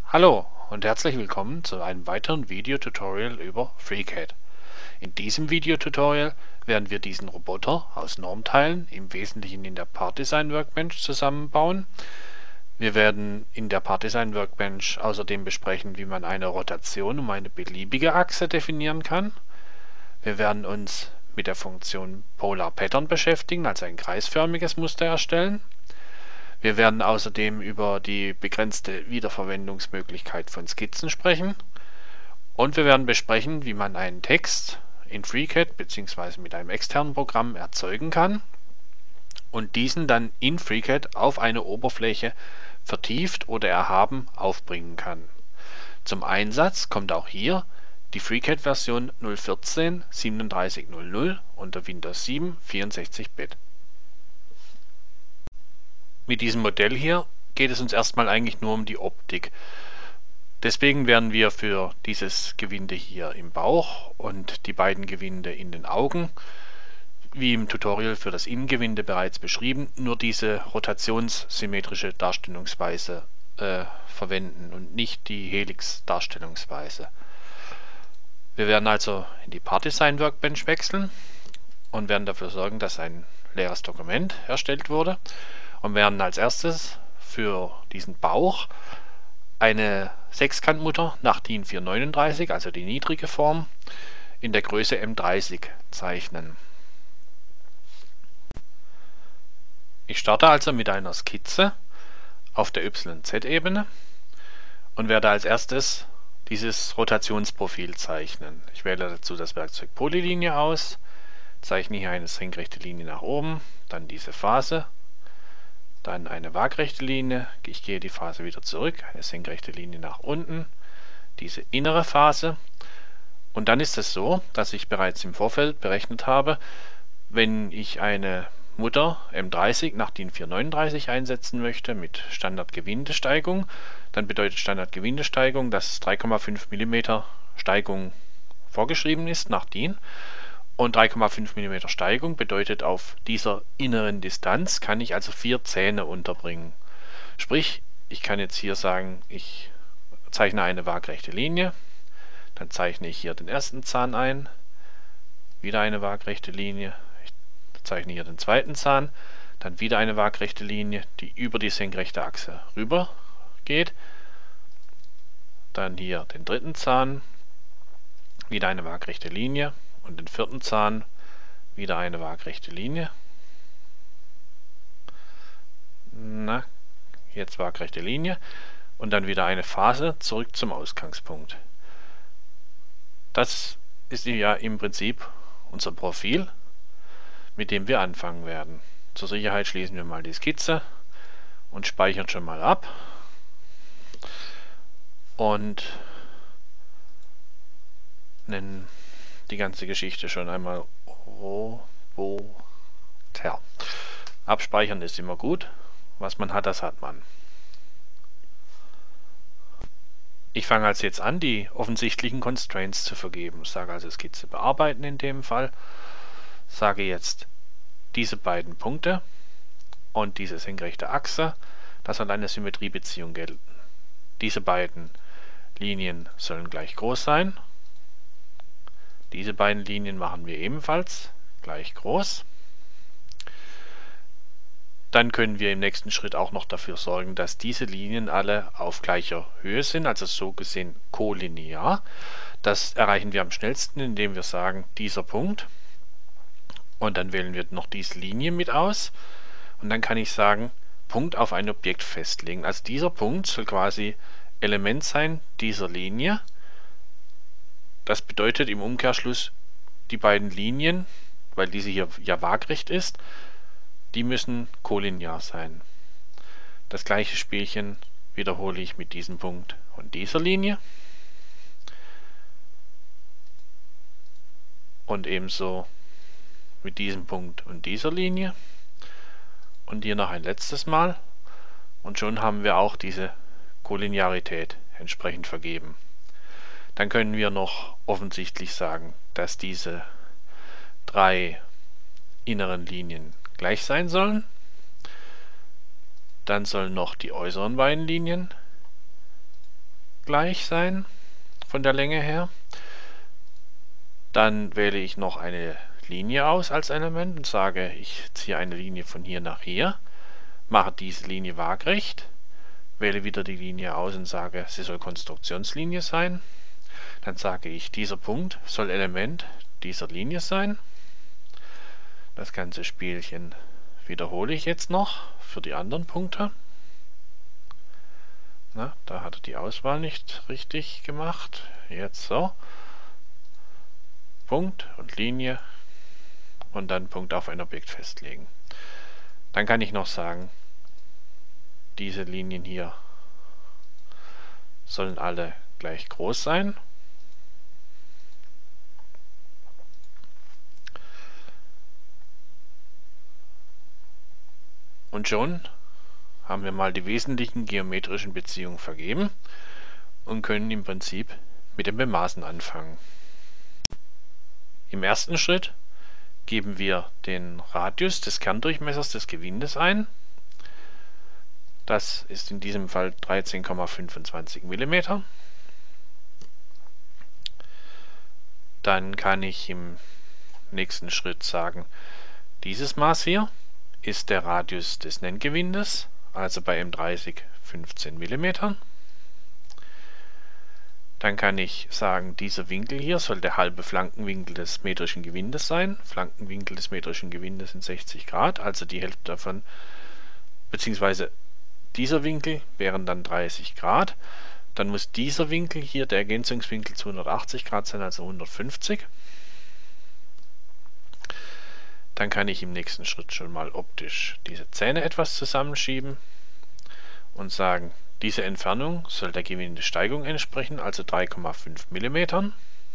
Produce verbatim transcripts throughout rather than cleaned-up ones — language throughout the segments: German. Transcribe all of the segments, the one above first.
Hallo und herzlich willkommen zu einem weiteren Videotutorial über FreeCAD. In diesem Videotutorial werden wir diesen Roboter aus Normteilen im Wesentlichen in der Part Design Workbench zusammenbauen. Wir werden in der Part Design Workbench außerdem besprechen, wie man eine Rotation um eine beliebige Achse definieren kann. Wir werden uns mit der Funktion Polar Pattern beschäftigen, also ein kreisförmiges Muster erstellen. Wir werden außerdem über die begrenzte Wiederverwendungsmöglichkeit von Skizzen sprechen und wir werden besprechen, wie man einen Text in FreeCAD bzw. mit einem externen Programm erzeugen kann und diesen dann in FreeCAD auf eine Oberfläche vertieft oder erhaben aufbringen kann. Zum Einsatz kommt auch hier die FreeCAD-Version null vierzehn siebenunddreißig null null unter Windows sieben vierundsechzig Bit. Mit diesem Modell hier geht es uns erstmal eigentlich nur um die Optik. Deswegen werden wir für dieses Gewinde hier im Bauch und die beiden Gewinde in den Augen, wie im Tutorial für das Innengewinde bereits beschrieben, nur diese rotationssymmetrische Darstellungsweise äh, verwenden und nicht die Helix-Darstellungsweise. Wir werden also in die Part Design Workbench wechseln und werden dafür sorgen, dass ein leeres Dokument erstellt wurde. Und werden als erstes für diesen Bauch eine Sechskantmutter nach DIN vier neununddreißig, also die niedrige Form, in der Größe M dreißig zeichnen. Ich starte also mit einer Skizze auf der Y Z-Ebene und werde als erstes dieses Rotationsprofil zeichnen. Ich wähle dazu das Werkzeug Polylinie aus, zeichne hier eine senkrechte Linie nach oben, dann diese Phase, dann eine waagrechte Linie, ich gehe die Phase wieder zurück, eine senkrechte Linie nach unten, diese innere Phase und dann ist es so, dass ich bereits im Vorfeld berechnet habe, wenn ich eine Mutter M dreißig nach DIN vier neununddreißig einsetzen möchte mit Standardgewindesteigung, dann bedeutet Standardgewindesteigung, dass drei Komma fünf Millimeter Steigung vorgeschrieben ist nach DIN. Und drei Komma fünf Millimeter Steigung bedeutet, auf dieser inneren Distanz kann ich also vier Zähne unterbringen. Sprich, ich kann jetzt hier sagen, ich zeichne eine waagrechte Linie, dann zeichne ich hier den ersten Zahn ein, wieder eine waagrechte Linie, ich zeichne hier den zweiten Zahn, dann wieder eine waagrechte Linie, die über die senkrechte Achse rüber geht, dann hier den dritten Zahn, wieder eine waagrechte Linie, und den vierten Zahn wieder eine waagrechte Linie. Na, jetzt waagrechte Linie und dann wieder eine Phase zurück zum Ausgangspunkt. Das ist ja im Prinzip unser Profil, mit dem wir anfangen werden. Zur Sicherheit schließen wir mal die Skizze und speichern schon mal ab. Und nennen die ganze Geschichte schon einmal Roboter. Abspeichern ist immer gut. Was man hat, das hat man. Ich fange also jetzt an, die offensichtlichen Constraints zu vergeben. Ich sage also Skizze bearbeiten in dem Fall. Sage jetzt diese beiden Punkte und diese senkrechte Achse. Da soll eine Symmetriebeziehung gelten. Diese beiden Linien sollen gleich groß sein. Diese beiden Linien machen wir ebenfalls gleich groß. Dann können wir im nächsten Schritt auch noch dafür sorgen, dass diese Linien alle auf gleicher Höhe sind, also so gesehen kollinear. Das erreichen wir am schnellsten, indem wir sagen, dieser Punkt. Und dann wählen wir noch diese Linie mit aus. Und dann kann ich sagen, Punkt auf ein Objekt festlegen. Also dieser Punkt soll quasi Element sein dieser Linie. Das bedeutet im Umkehrschluss, die beiden Linien, weil diese hier ja waagrecht ist, die müssen kollinear sein. Das gleiche Spielchen wiederhole ich mit diesem Punkt und dieser Linie. Und ebenso mit diesem Punkt und dieser Linie. Und hier noch ein letztes Mal. Und schon haben wir auch diese Kollinearität entsprechend vergeben. Dann können wir noch offensichtlich sagen, dass diese drei inneren Linien gleich sein sollen. Dann sollen noch die äußeren beiden Linien gleich sein, von der Länge her. Dann wähle ich noch eine Linie aus als Element und sage, ich ziehe eine Linie von hier nach hier, mache diese Linie waagrecht, wähle wieder die Linie aus und sage, sie soll Konstruktionslinie sein. Dann sage ich, dieser Punkt soll Element dieser Linie sein. Das ganze Spielchen wiederhole ich jetzt noch für die anderen Punkte. Na, da hat er die Auswahl nicht richtig gemacht. Jetzt so. Punkt und Linie und dann Punkt auf ein Objekt festlegen. Dann kann ich noch sagen, diese Linien hier sollen alle gleich groß sein. Und schon haben wir mal die wesentlichen geometrischen Beziehungen vergeben und können im Prinzip mit dem Bemaßen anfangen. Im ersten Schritt geben wir den Radius des Kerndurchmessers des Gewindes ein. Das ist in diesem Fall dreizehn Komma fünfundzwanzig Millimeter. Dann kann ich im nächsten Schritt sagen, dieses Maß hier ist der Radius des Nenngewindes, also bei M dreißig fünfzehn Millimeter. Dann kann ich sagen, dieser Winkel hier soll der halbe Flankenwinkel des metrischen Gewindes sein. Flankenwinkel des metrischen Gewindes sind sechzig Grad, also die Hälfte davon, beziehungsweise dieser Winkel wären dann dreißig Grad. Dann muss dieser Winkel hier, der Ergänzungswinkel, zweihundertachtzig Grad sein, also hundertfünfzig. Dann kann ich im nächsten Schritt schon mal optisch diese Zähne etwas zusammenschieben und sagen, diese Entfernung soll der Gewindesteigung entsprechen, also drei Komma fünf Millimeter.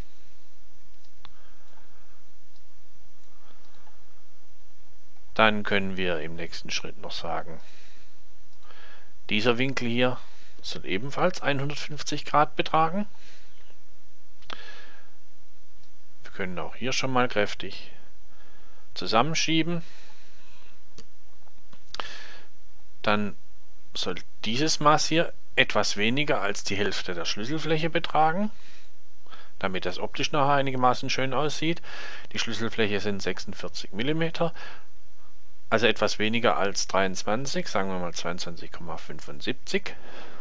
Dann können wir im nächsten Schritt noch sagen, dieser Winkel hier soll ebenfalls hundertfünfzig Grad betragen. Wir können auch hier schon mal kräftig zusammenschieben. Dann soll dieses Maß hier etwas weniger als die Hälfte der Schlüsselfläche betragen, damit das optisch nachher einigermaßen schön aussieht. Die Schlüsselfläche sind sechsundvierzig Millimeter, also etwas weniger als dreiundzwanzig, sagen wir mal zweiundzwanzig Komma fünfundsiebzig.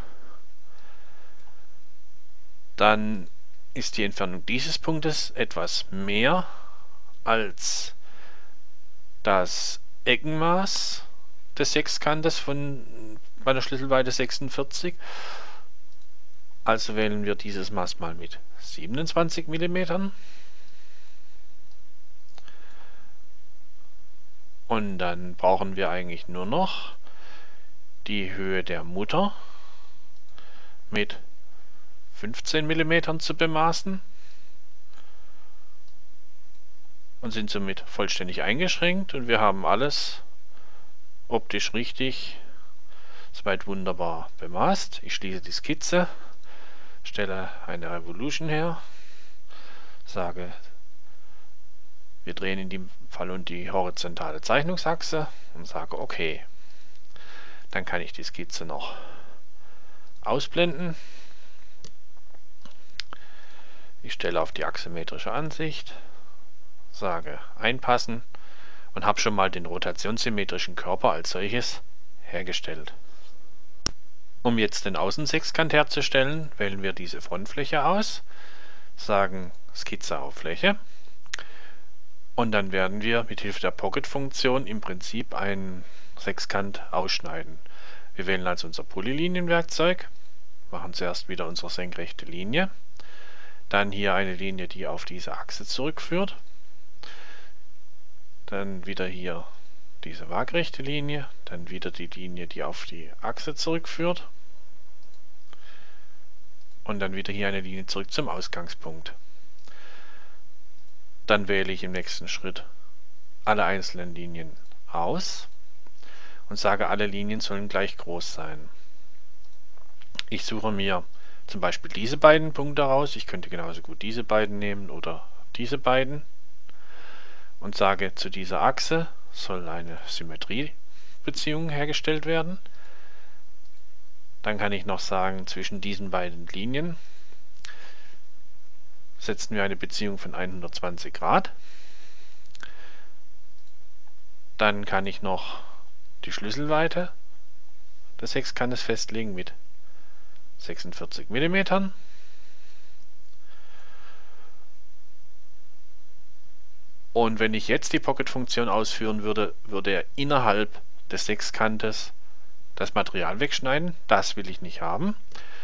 Dann ist die Entfernung dieses Punktes etwas mehr als das Eckenmaß des Sechskantes von bei der Schlüsselweite sechsundvierzig. Also wählen wir dieses Maß mal mit siebenundzwanzig Millimeter. Und dann brauchen wir eigentlich nur noch die Höhe der Mutter mit fünfzehn Millimeter zu bemaßen und sind somit vollständig eingeschränkt und wir haben alles optisch richtig, soweit wunderbar bemaßt. Ich schließe die Skizze, stelle eine Revolution her, sage, wir drehen in dem Fall um die horizontale Zeichnungsachse und sage okay. Dann kann ich die Skizze noch ausblenden. Ich stelle auf die axometrische Ansicht, sage einpassen und habe schon mal den rotationssymmetrischen Körper als solches hergestellt. Um jetzt den Außensechskant herzustellen, wählen wir diese Frontfläche aus, sagen Skizze auf Fläche und dann werden wir mit Hilfe der Pocket-Funktion im Prinzip einen Sechskant ausschneiden. Wir wählen also unser Polylinienwerkzeug, machen zuerst wieder unsere senkrechte Linie, dann hier eine Linie, die auf diese Achse zurückführt, dann wieder hier diese waagrechte Linie, dann wieder die Linie, die auf die Achse zurückführt und dann wieder hier eine Linie zurück zum Ausgangspunkt. Dann wähle ich im nächsten Schritt alle einzelnen Linien aus und sage, alle Linien sollen gleich groß sein. Ich suche mir zum Beispiel diese beiden Punkte raus, ich könnte genauso gut diese beiden nehmen oder diese beiden und sage, zu dieser Achse soll eine Symmetriebeziehung hergestellt werden. Dann kann ich noch sagen, zwischen diesen beiden Linien setzen wir eine Beziehung von hundertzwanzig Grad. Dann kann ich noch die Schlüsselweite des Sechskantes festlegen mit sechsundvierzig Millimeter. Und wenn ich jetzt die Pocket-Funktion ausführen würde, würde er innerhalb des Sechskantes das Material wegschneiden. Das will ich nicht haben.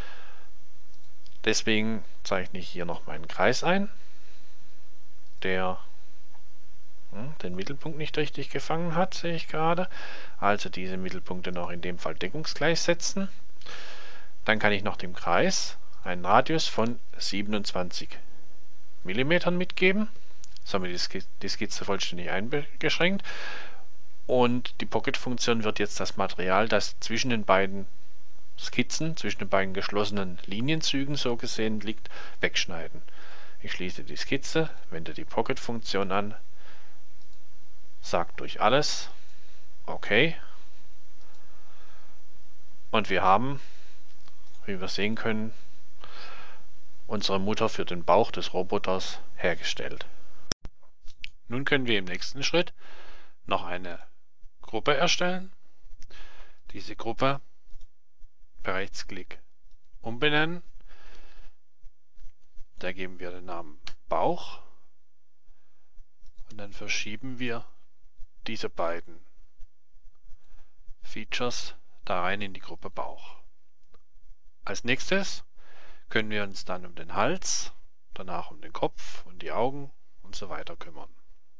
Deswegen zeichne ich hier noch meinen Kreis ein, der hm, den Mittelpunkt nicht richtig gefangen hat, sehe ich gerade. Also diese Mittelpunkte noch in dem Fall deckungsgleich setzen. Dann kann ich noch dem Kreis einen Radius von siebenundzwanzig Millimeter mitgeben. Somit ist die Skizze vollständig eingeschränkt. Und die Pocket-Funktion wird jetzt das Material, das zwischen den beiden Skizzen, zwischen den beiden geschlossenen Linienzügen so gesehen liegt, wegschneiden. Ich schließe die Skizze, wende die Pocket-Funktion an, sage durch alles OK. Und wir haben, wie wir sehen können, unsere Mutter für den Bauch des Roboters hergestellt. Nun können wir im nächsten Schritt noch eine Gruppe erstellen. Diese Gruppe per Rechtsklick umbenennen. Da geben wir den Namen Bauch und dann verschieben wir diese beiden Features da rein in die Gruppe Bauch. Als nächstes können wir uns dann um den Hals, danach um den Kopf und die Augen und so weiter kümmern.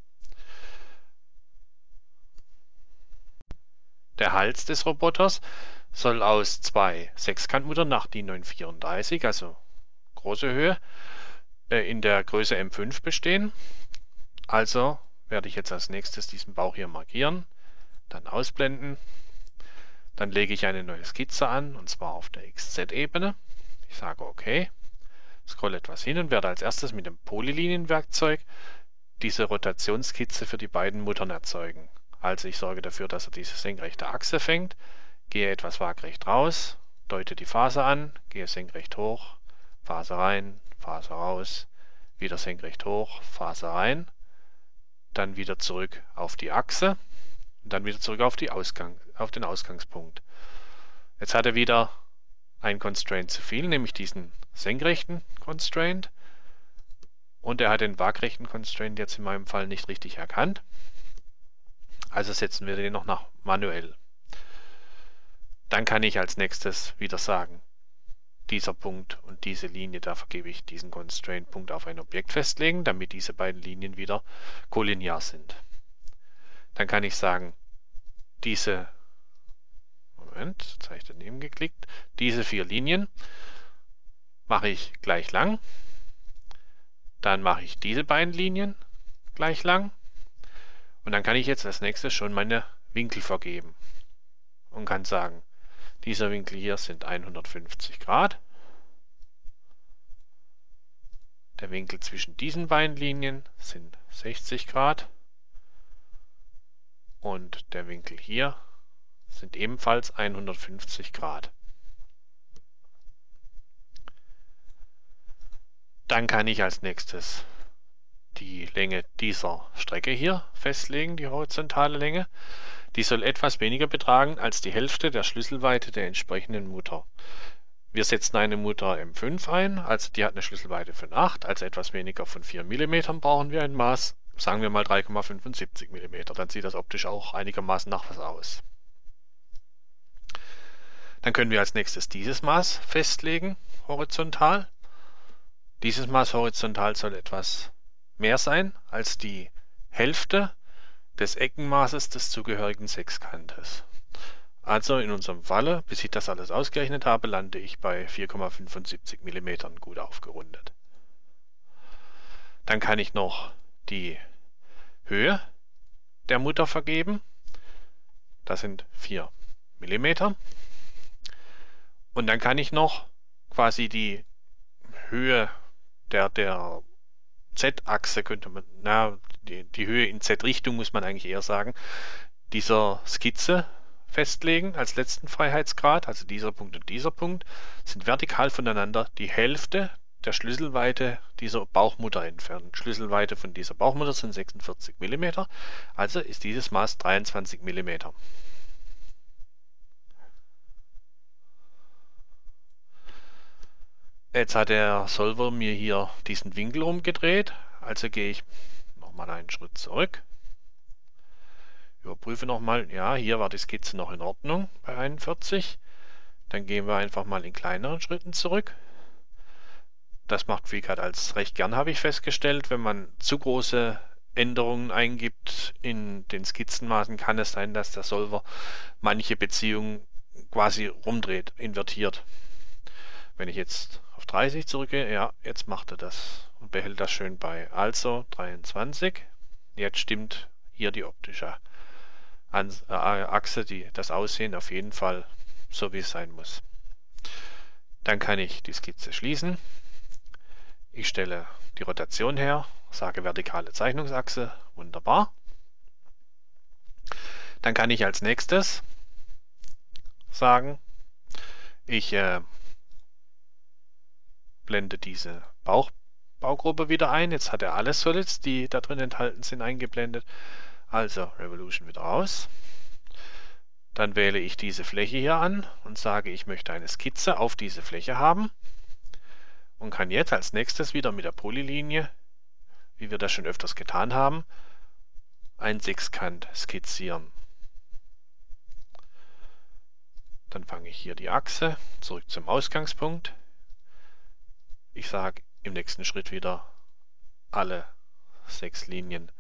Der Hals des Roboters soll aus zwei Sechskantmuttern nach DIN neun vierunddreißig, also große Höhe, äh, in der Größe M fünf bestehen. Also werde ich jetzt als nächstes diesen Bauch hier markieren, dann ausblenden. Dann lege ich eine neue Skizze an, und zwar auf der X Z-Ebene. Ich sage OK, scrolle etwas hin und werde als erstes mit dem Polylinienwerkzeug diese Rotationsskizze für die beiden Muttern erzeugen. Also ich sorge dafür, dass er diese senkrechte Achse fängt, gehe etwas waagrecht raus, deute die Phase an, gehe senkrecht hoch, Phase rein, Phase raus, wieder senkrecht hoch, Phase rein, dann wieder zurück auf die Achse und dann wieder zurück auf, die Ausgang, auf den Ausgangspunkt. Jetzt hat er wieder ein Constraint zu viel, nämlich diesen senkrechten Constraint, und er hat den waagrechten Constraint jetzt in meinem Fall nicht richtig erkannt. Also setzen wir den noch nach manuell. Dann kann ich als nächstes wieder sagen, dieser Punkt und diese Linie, da vergebe ich diesen Constraint-Punkt auf ein Objekt festlegen, damit diese beiden Linien wieder kollinear sind. Dann kann ich sagen, diese, Moment, jetzt habe ich daneben geklickt, diese vier Linien mache ich gleich lang. Dann mache ich diese beiden Linien gleich lang. Und dann kann ich jetzt als nächstes schon meine Winkel vergeben und kann sagen, dieser Winkel hier sind hundertfünfzig Grad. Der Winkel zwischen diesen beiden Linien sind sechzig Grad. Und der Winkel hier sind ebenfalls hundertfünfzig Grad. Dann kann ich als nächstes die Länge dieser Strecke hier festlegen, die horizontale Länge. Die soll etwas weniger betragen als die Hälfte der Schlüsselweite der entsprechenden Mutter. Wir setzen eine Mutter M fünf ein, also die hat eine Schlüsselweite von acht, also etwas weniger von vier Millimeter brauchen wir ein Maß, sagen wir mal drei Komma fünfundsiebzig Millimeter, dann sieht das optisch auch einigermaßen nach was aus. Dann können wir als nächstes dieses Maß festlegen, horizontal. Dieses Maß horizontal soll etwas mehr sein als die Hälfte des Eckenmaßes des zugehörigen Sechskantes. Also in unserem Falle, bis ich das alles ausgerechnet habe, lande ich bei vier Komma fünfundsiebzig Millimeter gut aufgerundet. Dann kann ich noch die Höhe der Mutter vergeben. Das sind vier Millimeter. Und dann kann ich noch quasi die Höhe der, der Z-Achse, könnte man, na, die, die Höhe in Z-Richtung muss man eigentlich eher sagen, dieser Skizze festlegen als letzten Freiheitsgrad, also dieser Punkt und dieser Punkt, sind vertikal voneinander die Hälfte der Schlüsselweite dieser Bauchmutter entfernt. Schlüsselweite von dieser Bauchmutter sind sechsundvierzig Millimeter, also ist dieses Maß dreiundzwanzig Millimeter. Jetzt hat der Solver mir hier diesen Winkel rumgedreht, also gehe ich nochmal einen Schritt zurück. Überprüfe nochmal, ja, hier war die Skizze noch in Ordnung bei einundvierzig. Dann gehen wir einfach mal in kleineren Schritten zurück. Das macht FreeCAD als recht gern, habe ich festgestellt. Wenn man zu große Änderungen eingibt in den Skizzenmaßen, kann es sein, dass der Solver manche Beziehungen quasi rumdreht, invertiert. Wenn ich jetzt auf dreißig zurückgehe, ja, jetzt macht er das und behält das schön bei. Also dreiundzwanzig. Jetzt stimmt hier die optische Achse, die, das Aussehen auf jeden Fall so wie es sein muss. Dann kann ich die Skizze schließen. Ich stelle die Rotation her, sage vertikale Zeichnungsachse, wunderbar. Dann kann ich als nächstes sagen, ich äh, blende diese Bauch, Baugruppe wieder ein. Jetzt hat er alle Solids, die da drin enthalten sind, eingeblendet. Also Revolution wieder raus. Dann wähle ich diese Fläche hier an und sage, ich möchte eine Skizze auf diese Fläche haben und kann jetzt als nächstes wieder mit der Polylinie, wie wir das schon öfters getan haben, einen Sechskant skizzieren. Dann fange ich hier die Achse, zurück zum Ausgangspunkt. Ich sage im nächsten Schritt wieder alle sechs Linien.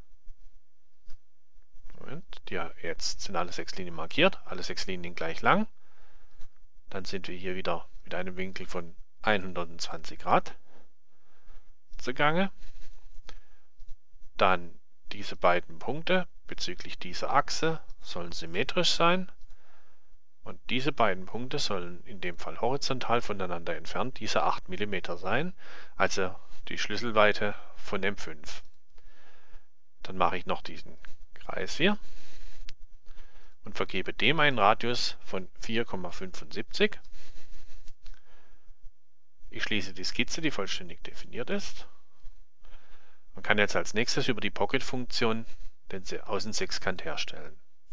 Moment, ja, jetzt sind alle sechs Linien markiert, alle sechs Linien gleich lang. Dann sind wir hier wieder mit einem Winkel von hundertzwanzig Grad zugange. Dann diese beiden Punkte bezüglich dieser Achse sollen symmetrisch sein. Und diese beiden Punkte sollen in dem Fall horizontal voneinander entfernt, diese acht Millimeter sein, also die Schlüsselweite von M fünf. Dann mache ich noch diesen Kreis hier und vergebe dem einen Radius von vier Komma fünfundsiebzig. Ich schließe die Skizze, die vollständig definiert ist. Man kann jetzt als nächstes über die Pocket-Funktion den Außensechskant herstellen.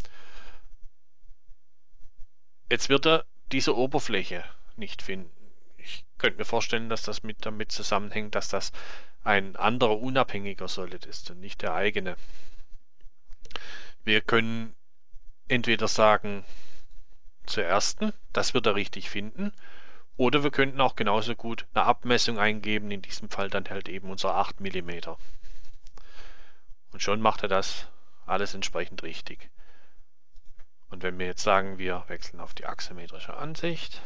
Jetzt wird er diese Oberfläche nicht finden. Ich könnte mir vorstellen, dass das mit damit zusammenhängt, dass das ein anderer unabhängiger Solid ist und nicht der eigene. Wir können entweder sagen zur ersten, das wird er richtig finden, oder wir könnten auch genauso gut eine Abmessung eingeben, in diesem Fall dann halt eben unser acht Millimeter. Und schon macht er das alles entsprechend richtig. Und wenn wir jetzt sagen, wir wechseln auf die axometrische Ansicht,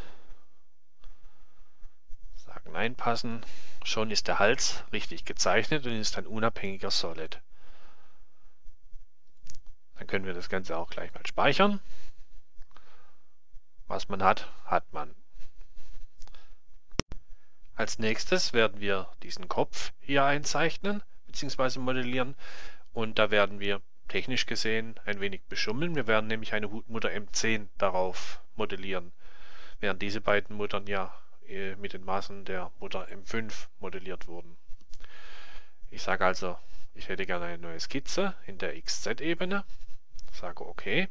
sagen einpassen, schon ist der Hals richtig gezeichnet und ist ein unabhängiger Solid. Dann können wir das Ganze auch gleich mal speichern. Was man hat, hat man. Als nächstes werden wir diesen Kopf hier einzeichnen bzw. modellieren und da werden wir technisch gesehen ein wenig beschummeln. Wir werden nämlich eine Hutmutter M zehn darauf modellieren, während diese beiden Muttern ja mit den Maßen der Mutter M fünf modelliert wurden. Ich sage also, ich hätte gerne eine neue Skizze in der X Z-Ebene, sage OK.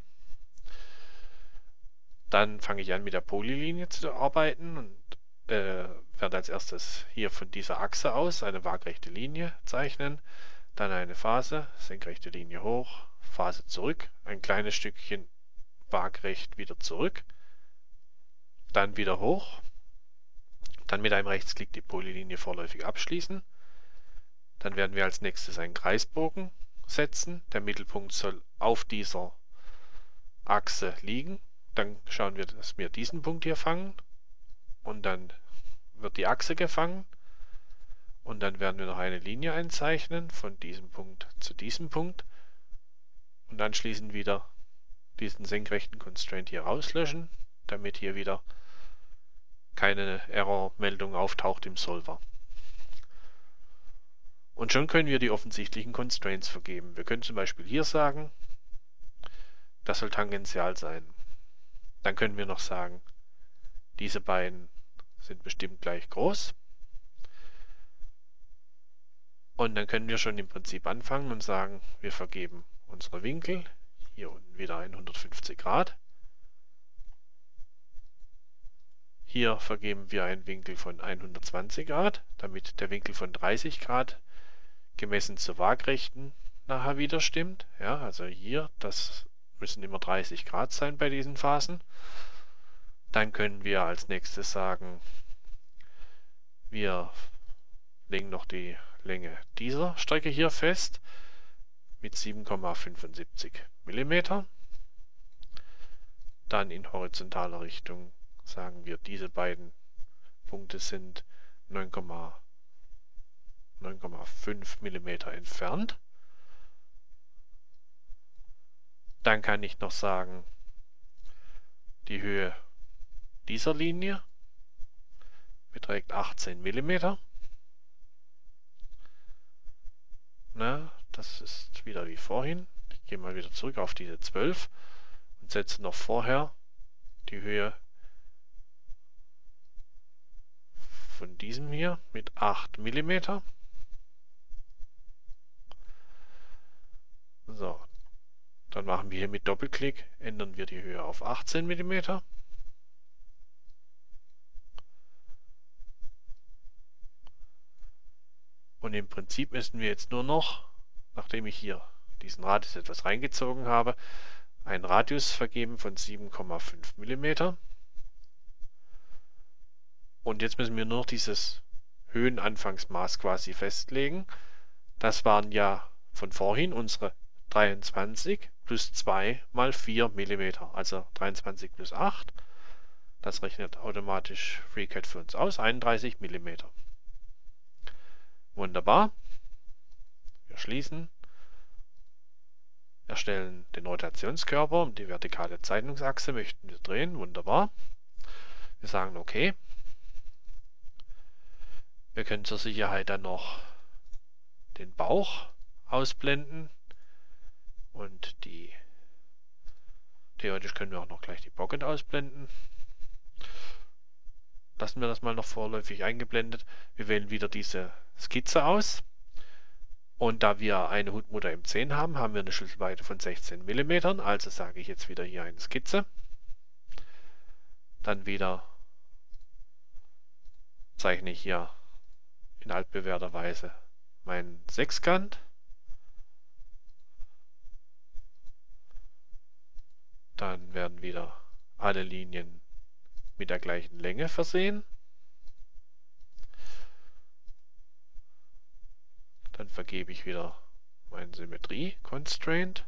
Dann fange ich an mit der Polylinie zu arbeiten und äh, werde als erstes hier von dieser Achse aus eine waagrechte Linie zeichnen, dann eine Phase, senkrechte Linie hoch, Phase zurück, ein kleines Stückchen waagrecht wieder zurück, dann wieder hoch, dann mit einem Rechtsklick die Polylinie vorläufig abschließen. Dann werden wir als nächstes einen Kreisbogen setzen, der Mittelpunkt soll auf dieser Achse liegen. Dann schauen wir, dass wir diesen Punkt hier fangen und dann wird die Achse gefangen und dann werden wir noch eine Linie einzeichnen von diesem Punkt zu diesem Punkt und anschließend wieder diesen senkrechten Constraint hier rauslöschen, damit hier wieder keine Errormeldung auftaucht im Solver. Und schon können wir die offensichtlichen Constraints vergeben. Wir können zum Beispiel hier sagen, Das soll tangential sein. Dann können wir noch sagen, diese beiden sind bestimmt gleich groß. Und dann können wir schon im Prinzip anfangen und sagen, wir vergeben unsere Winkel. Hier unten wieder hundertfünfzig Grad. Hier vergeben wir einen Winkel von hundertzwanzig Grad, damit der Winkel von dreißig Grad gemessen zur Waagrechten nachher wieder stimmt. Ja, also hier, das müssen immer dreißig Grad sein bei diesen Phasen. Dann können wir als nächstes sagen, wir legen noch die Länge dieser Strecke hier fest mit sieben Komma fünfundsiebzig Millimeter. Dann in horizontaler Richtung sagen wir, diese beiden Punkte sind neun Komma fünf Millimeter entfernt. Dann kann ich noch sagen, die Höhe dieser Linie beträgt achtzehn Millimeter. Na, das ist wieder wie vorhin. Ich gehe mal wieder zurück auf diese zwölf und setze noch vorher die Höhe von diesem hier mit acht Millimeter. So, dann machen wir hier mit Doppelklick, ändern wir die Höhe auf achtzehn Millimeter. Und im Prinzip müssen wir jetzt nur noch, nachdem ich hier diesen Radius etwas reingezogen habe, einen Radius vergeben von sieben Komma fünf Millimeter. Und jetzt müssen wir nur noch dieses Höhenanfangsmaß quasi festlegen. Das waren ja von vorhin unsere dreiundzwanzig plus zwei mal vier Millimeter, also dreiundzwanzig plus acht. Das rechnet automatisch FreeCAD für uns aus, einunddreißig Millimeter. Wunderbar. Wir schließen, erstellen den Rotationskörper und die vertikale Zeichnungsachse möchten wir drehen. Wunderbar. Wir sagen OK. Wir können zur Sicherheit dann noch den Bauch ausblenden und die theoretisch können wir auch noch gleich die Pocket ausblenden. Lassen wir das mal noch vorläufig eingeblendet. Wir wählen wieder diese Skizze aus. Und da wir eine Hutmutter M zehn haben, haben wir eine Schlüsselweite von sechzehn Millimeter. Also sage ich jetzt wieder hier eine Skizze. Dann wieder zeichne ich hier in altbewährter Weise meinen Sechskant. Dann werden wieder alle Linien mit der gleichen Länge versehen. Dann vergebe ich wieder mein Symmetrie-Constraint.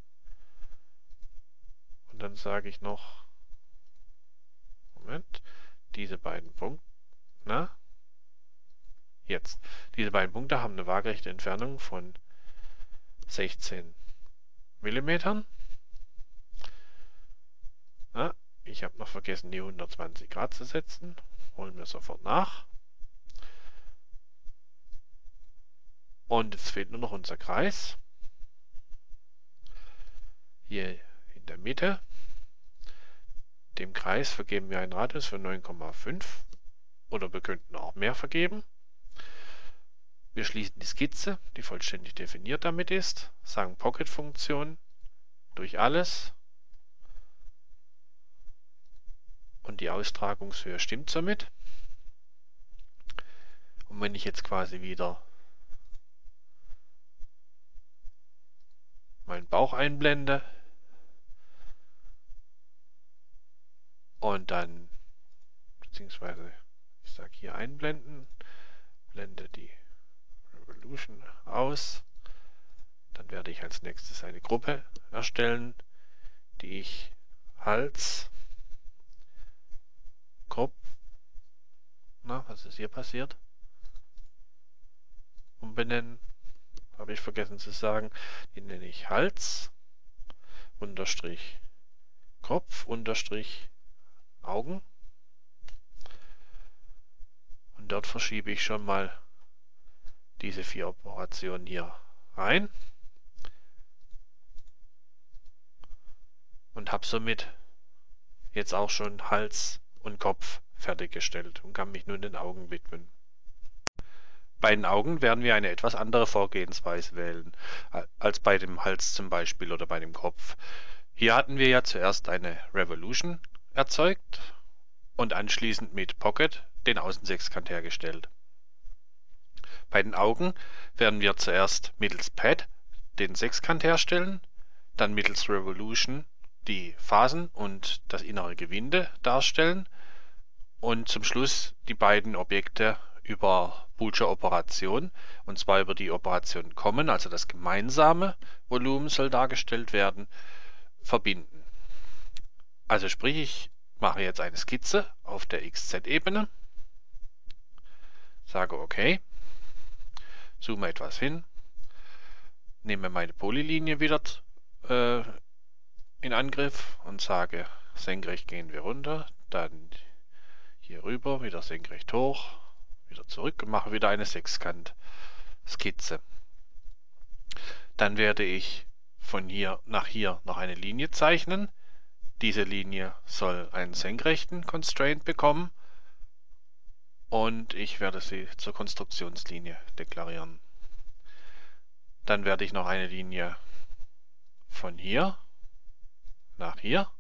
Und dann sage ich noch, Moment, diese beiden Punkte, na, jetzt, diese beiden Punkte haben eine waagerechte Entfernung von sechzehn Millimetern. Na, ich habe noch vergessen, die hundertzwanzig Grad zu setzen. Holen wir sofort nach. Und jetzt fehlt nur noch unser Kreis. Hier in der Mitte. Dem Kreis vergeben wir einen Radius von neun Komma fünf. Oder wir könnten auch mehr vergeben. Wir schließen die Skizze, die vollständig definiert damit ist. Sagen Pocket-Funktion durch alles. Und die Austragungshöhe stimmt somit. Und wenn ich jetzt quasi wieder meinen Bauch einblende und dann, beziehungsweise ich sage hier einblenden, blende die Revolution aus, dann werde ich als nächstes eine Gruppe erstellen, die ich Hals, Kopf, na, was ist hier passiert? Umbenennen, habe ich vergessen zu sagen, die nenne ich Hals, Unterstrich, Kopf, Unterstrich, Augen. Und dort verschiebe ich schon mal diese vier Operationen hier rein. und habe somit jetzt auch schon Hals und Kopf fertiggestellt und kann mich nun den Augen widmen. Bei den Augen werden wir eine etwas andere Vorgehensweise wählen, als bei dem Hals zum Beispiel oder bei dem Kopf. Hier hatten wir ja zuerst eine Revolution erzeugt und anschließend mit Pocket den Außensechskant hergestellt. Bei den Augen werden wir zuerst mittels Pad den Sechskant herstellen, dann mittels Revolution die Phasen und das innere Gewinde darstellen und zum Schluss die beiden Objekte über Boolsche Operation, und zwar über die Operation Common, also das gemeinsame Volumen soll dargestellt werden, verbinden. Also sprich, ich mache jetzt eine Skizze auf der X Z-Ebene, sage OK, zoome etwas hin, nehme meine Polylinie wieder äh, in Angriff und sage, senkrecht gehen wir runter, dann hier rüber, wieder senkrecht hoch, wieder zurück und mache wieder eine Sechskant-Skizze. Dann werde ich von hier nach hier noch eine Linie zeichnen. Diese Linie soll einen senkrechten Constraint bekommen und ich werde sie zur Konstruktionslinie deklarieren. Dann werde ich noch eine Linie von hier nach hier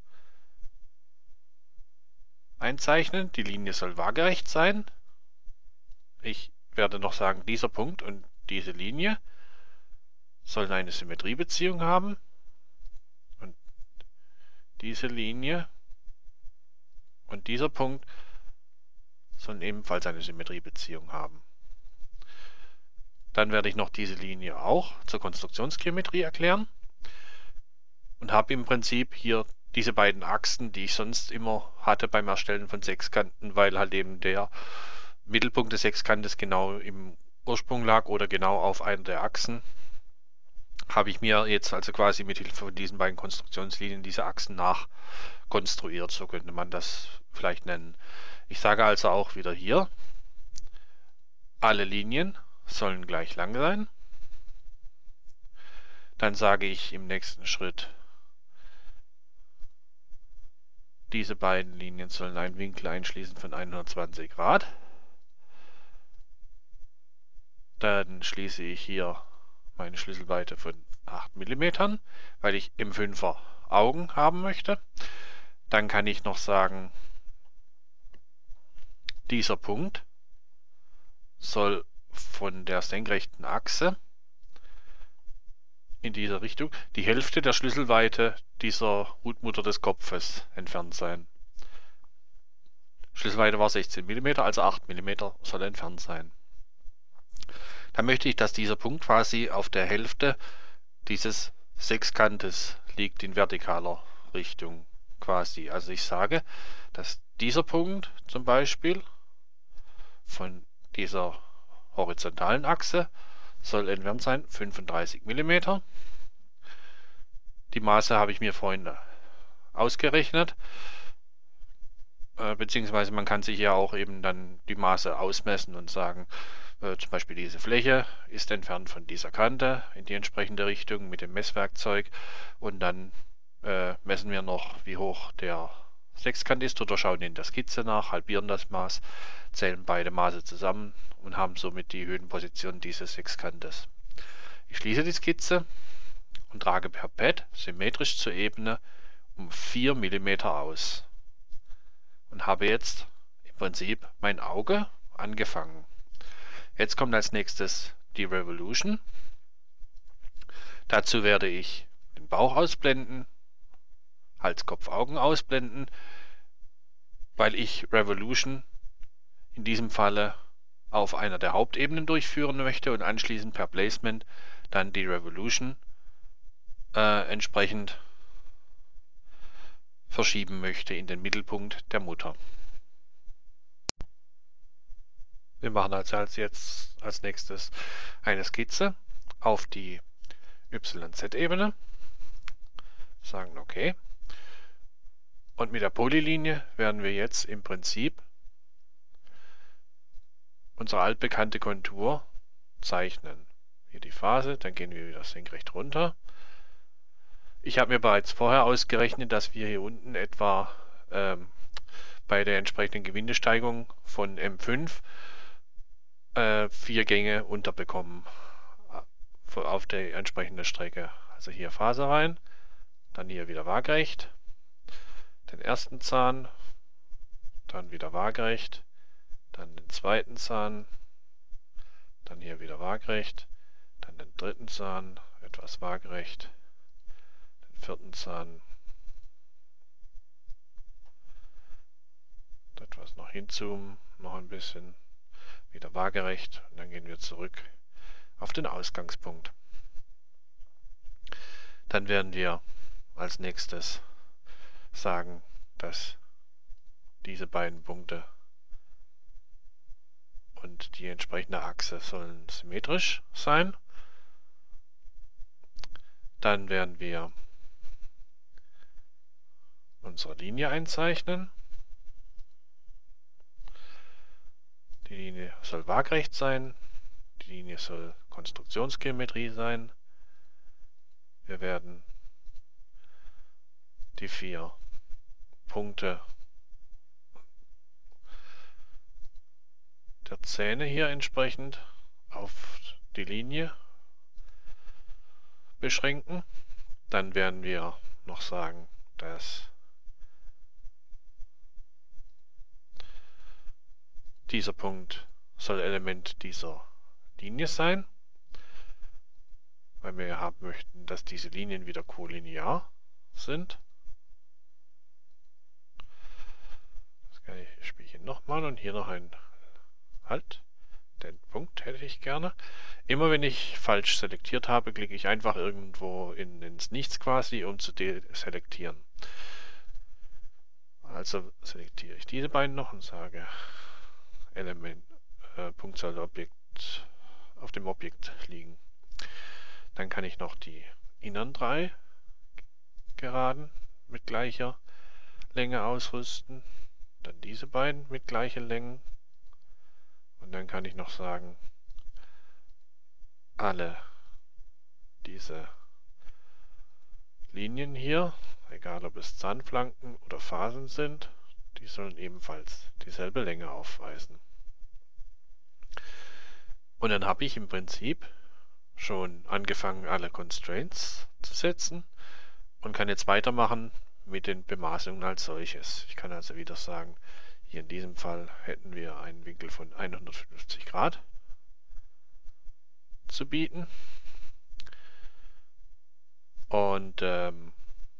einzeichnen. Die Linie soll waagerecht sein. Ich werde noch sagen, dieser Punkt und diese Linie sollen eine Symmetriebeziehung haben. Und diese Linie und dieser Punkt sollen ebenfalls eine Symmetriebeziehung haben. Dann werde ich noch diese Linie auch zur Konstruktionsgeometrie erklären und habe im Prinzip hier diese beiden Achsen, die ich sonst immer hatte beim Erstellen von Sechskanten, weil halt eben der Mittelpunkt des Sechskantes genau im Ursprung lag oder genau auf einer der Achsen, habe ich mir jetzt also quasi mit Hilfe von diesen beiden Konstruktionslinien diese Achsen nachkonstruiert, so könnte man das vielleicht nennen. Ich sage also auch wieder hier, alle Linien sollen gleich lang sein. Dann sage ich im nächsten Schritt, diese beiden Linien sollen einen Winkel einschließen von hundertzwanzig Grad. Dann schließe ich hier meine Schlüsselweite von acht Millimeter, weil ich im Fünfer Augen haben möchte. Dann kann ich noch sagen, dieser Punkt soll von der senkrechten Achse in dieser Richtung die Hälfte der Schlüsselweite dieser Hutmutter des Kopfes entfernt sein. Schlüsselweite war sechzehn Millimeter, also acht Millimeter soll entfernt sein. Dann möchte ich, dass dieser Punkt quasi auf der Hälfte dieses Sechskantes liegt in vertikaler Richtung quasi. Also ich sage, dass dieser Punkt zum Beispiel von dieser horizontalen Achse soll entfernt sein fünfunddreißig Millimeter. Die Maße habe ich mir vorhin ausgerechnet, äh, beziehungsweise man kann sich ja auch eben dann die Maße ausmessen und sagen, äh, zum Beispiel diese Fläche ist entfernt von dieser Kante in die entsprechende Richtung mit dem Messwerkzeug und dann äh, messen wir noch, wie hoch der Sechskant ist oder schauen in der Skizze nach, halbieren das Maß, zählen beide Maße zusammen und haben somit die Höhenposition dieses Sechskantes. Ich schließe die Skizze und trage per Pad symmetrisch zur Ebene um vier Millimeter aus und habe jetzt im Prinzip mein Auge angefangen. Jetzt kommt als nächstes die Revolution. Dazu werde ich den Bauch ausblenden, Hals, Kopf, Augen ausblenden, weil ich Revolution in diesem Falle auf einer der Hauptebenen durchführen möchte und anschließend per Placement dann die Revolution äh, entsprechend verschieben möchte in den Mittelpunkt der Mutter. Wir machen also als jetzt als nächstes eine Skizze auf die Y Z-Ebene, sagen OK. Und mit der Polylinie werden wir jetzt im Prinzip unsere altbekannte Kontur zeichnen. Hier die Phase, dann gehen wir wieder senkrecht runter. Ich habe mir bereits vorher ausgerechnet, dass wir hier unten etwa ähm, bei der entsprechenden Gewindesteigung von M fünf äh, vier Gänge unterbekommen äh, auf der entsprechenden Strecke. Also hier Faser rein, dann hier wieder waagerecht, den ersten Zahn, dann wieder waagerecht, dann den zweiten Zahn, dann hier wieder waagerecht, dann den dritten Zahn, etwas waagerecht, den vierten Zahn, etwas noch hinzoomen, noch ein bisschen, wieder waagerecht und dann gehen wir zurück auf den Ausgangspunkt. Dann werden wir als nächstes sagen, dass diese beiden Punkte und die entsprechende Achse sollen symmetrisch sein. Dann werden wir unsere Linie einzeichnen. Die Linie soll waagerecht sein. Die Linie soll Konstruktionsgeometrie sein. Wir werden die vier Punkte der Zähne hier entsprechend auf die Linie beschränken. Dann werden wir noch sagen, dass dieser Punkt soll Element dieser Linie sein, weil wir haben möchten, dass diese Linien wieder kolinear sind. Das kann ich, spiele ich nochmal und hier noch ein Halt. Den Punkt hätte ich gerne. Immer wenn ich falsch selektiert habe, klicke ich einfach irgendwo in, ins Nichts quasi, um zu deselektieren. Also selektiere ich diese beiden noch und sage Element, äh, Punkt soll Objekt auf dem Objekt liegen. Dann kann ich noch die inneren drei Geraden mit gleicher Länge ausrüsten. Dann diese beiden mit gleichen Längen. Und dann kann ich noch sagen, alle diese Linien hier, egal ob es Zahnflanken oder Phasen sind, die sollen ebenfalls dieselbe Länge aufweisen. Und dann habe ich im Prinzip schon angefangen, alle Constraints zu setzen und kann jetzt weitermachen mit den Bemaßungen als solches. Ich kann also wieder sagen, hier in diesem Fall hätten wir einen Winkel von hundertfünfzig Grad zu bieten. Und ähm,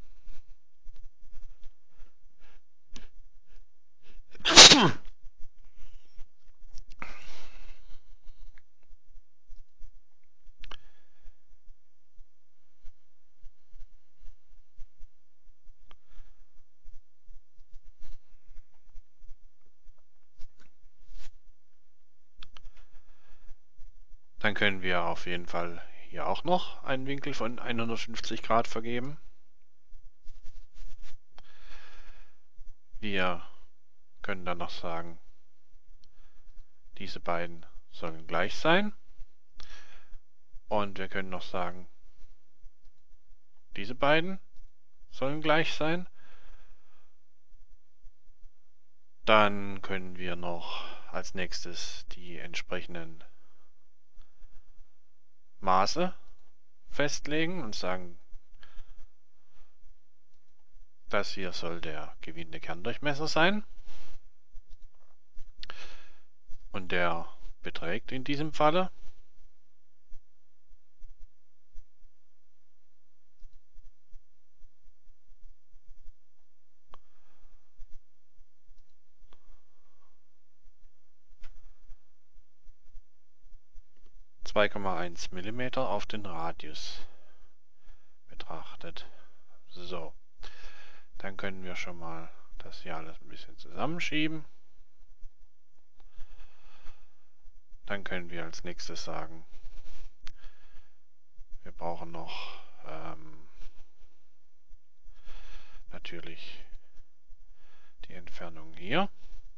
dann können wir auf jeden Fall hier auch noch einen Winkel von hundertfünfzig Grad vergeben. Wir können dann noch sagen, diese beiden sollen gleich sein. Und wir können noch sagen, diese beiden sollen gleich sein. Dann können wir noch als nächstes die entsprechenden Maße festlegen und sagen, das hier soll der gewinne Kerndurchmesser sein. Und der beträgt in diesem Falle zwei Komma eins Millimeter auf den Radius betrachtet. So, dann können wir schon mal das hier alles ein bisschen zusammenschieben. Dann können wir als nächstes sagen, wir brauchen noch ähm, natürlich die Entfernung hier.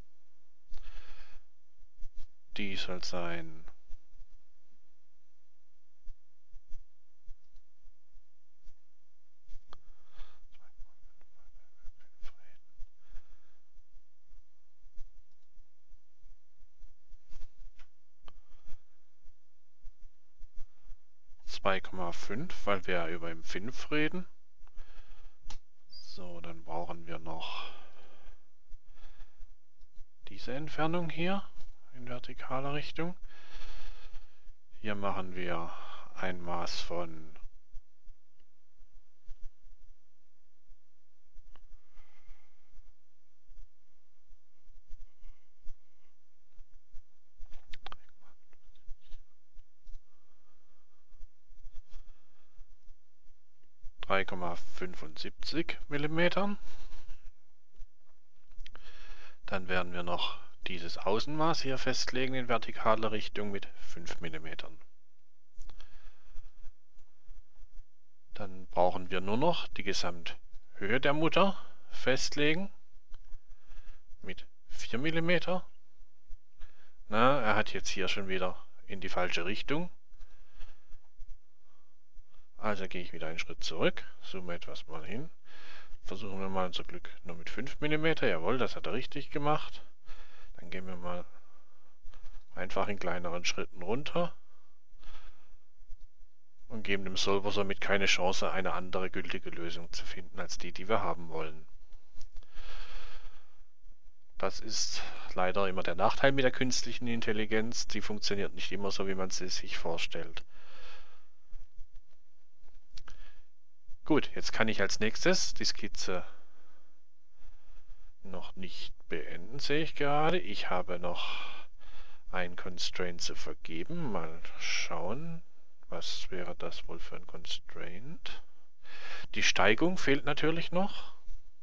Die soll sein zwei Komma fünf, weil wir ja über M fünf reden. So, dann brauchen wir noch diese Entfernung hier in vertikaler Richtung. Hier machen wir ein Maß von drei Komma fünfundsiebzig Millimetern. Dann werden wir noch dieses Außenmaß hier festlegen in vertikaler Richtung mit fünf Millimetern. Dann brauchen wir nur noch die Gesamthöhe der Mutter festlegen mit vier Millimeter. Na, er hat jetzt hier schon wieder in die falsche Richtung. Also gehe ich wieder einen Schritt zurück, zoome etwas mal hin. Versuchen wir mal unser Glück nur mit fünf Millimeter. Jawohl, das hat er richtig gemacht. Dann gehen wir mal einfach in kleineren Schritten runter und geben dem Solver somit keine Chance, eine andere gültige Lösung zu finden als die, die wir haben wollen. Das ist leider immer der Nachteil mit der künstlichen Intelligenz. Die funktioniert nicht immer so, wie man sie sich vorstellt. Gut, jetzt kann ich als nächstes die Skizze noch nicht beenden, sehe ich gerade. Ich habe noch ein Constraint zu vergeben. Mal schauen, was wäre das wohl für ein Constraint? Die Steigung fehlt natürlich noch.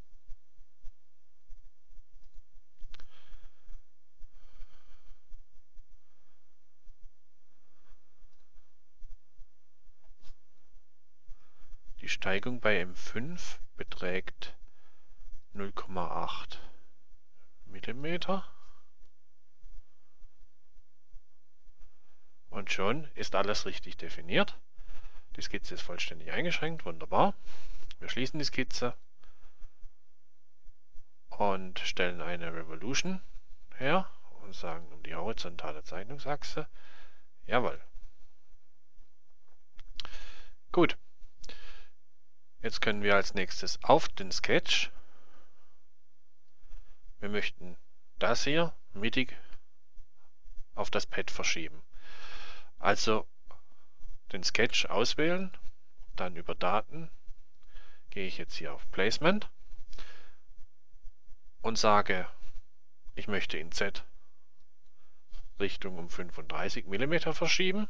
Die Steigung bei M fünf beträgt null Komma acht Millimeter. Und schon ist alles richtig definiert. Die Skizze ist vollständig eingeschränkt, wunderbar. Wir schließen die Skizze und stellen eine Revolution her und sagen um die horizontale Zeichnungsachse, jawohl. Gut. Jetzt können wir als nächstes auf den Sketch, wir möchten das hier mittig auf das Pad verschieben. Also den Sketch auswählen, dann über Daten gehe ich jetzt hier auf Placement und sage, ich möchte in Z Richtung um fünfunddreißig Millimeter verschieben.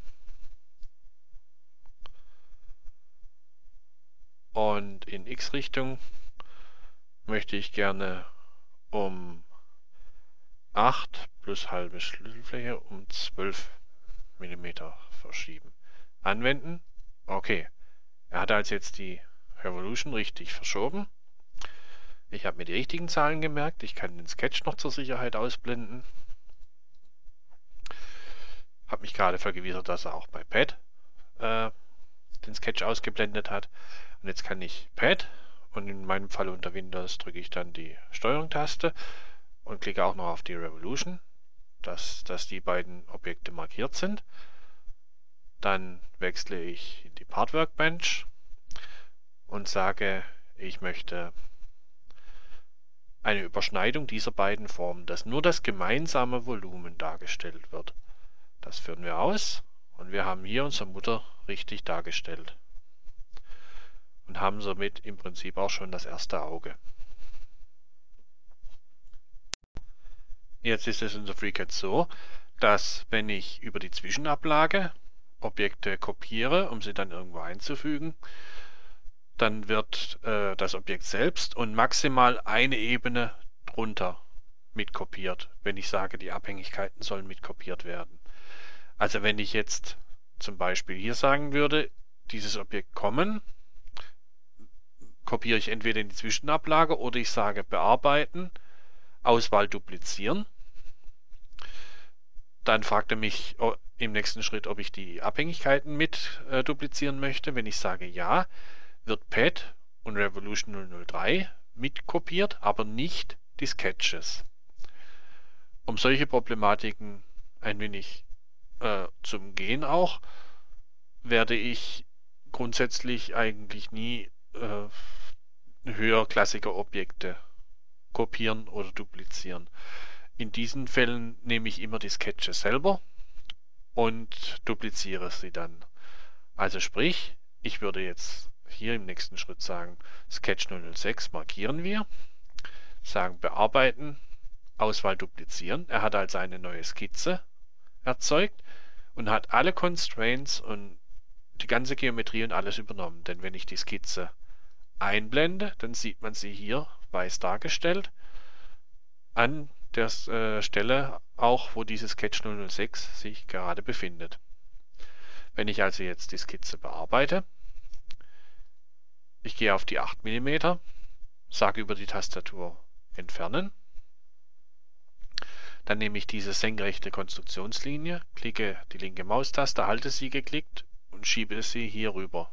Und in X-Richtung möchte ich gerne um acht plus halbe Schlüsselfläche um zwölf Millimeter verschieben. Anwenden. Okay. Er hat also jetzt die Revolution richtig verschoben. Ich habe mir die richtigen Zahlen gemerkt. Ich kann den Sketch noch zur Sicherheit ausblenden. Habe mich gerade vergewissert, dass er auch bei Pad äh, den Sketch ausgeblendet hat. Und jetzt kann ich Pad und in meinem Fall unter Windows drücke ich dann die Steuerung-Taste und klicke auch noch auf die Revolution, dass, dass die beiden Objekte markiert sind. Dann wechsle ich in die Part Workbench und sage, ich möchte eine Überschneidung dieser beiden Formen, dass nur das gemeinsame Volumen dargestellt wird. Das führen wir aus und wir haben hier unsere Mutter richtig dargestellt. Und haben somit im Prinzip auch schon das erste Auge. Jetzt ist es in der FreeCAD so, dass wenn ich über die Zwischenablage Objekte kopiere, um sie dann irgendwo einzufügen, dann wird äh, das Objekt selbst und maximal eine Ebene drunter mitkopiert, wenn ich sage, die Abhängigkeiten sollen mitkopiert werden. Also wenn ich jetzt zum Beispiel hier sagen würde, dieses Objekt kommen, kopiere ich entweder in die Zwischenablage oder ich sage bearbeiten, Auswahl duplizieren. Dann fragt er mich im nächsten Schritt, ob ich die Abhängigkeiten mit äh, duplizieren möchte. Wenn ich sage ja, wird Pad und Revolution null null drei mitkopiert, aber nicht die Sketches. Um solche Problematiken ein wenig äh, zu umgehen auch, werde ich grundsätzlich eigentlich nie äh, höherklassige Objekte kopieren oder duplizieren. In diesen Fällen nehme ich immer die Sketches selber und dupliziere sie dann. Also sprich, ich würde jetzt hier im nächsten Schritt sagen, Sketch null null sechs markieren wir, sagen bearbeiten, Auswahl duplizieren. Er hat also eine neue Skizze erzeugt und hat alle Constraints und die ganze Geometrie und alles übernommen. Denn wenn ich die Skizze einblende, dann sieht man sie hier weiß dargestellt an der äh, Stelle auch, wo dieses Sketch null null sechs sich gerade befindet. Wenn ich also jetzt die Skizze bearbeite, ich gehe auf die acht Millimeter, sage über die Tastatur entfernen, dann nehme ich diese senkrechte Konstruktionslinie, klicke die linke Maustaste, halte sie geklickt und schiebe sie hier rüber.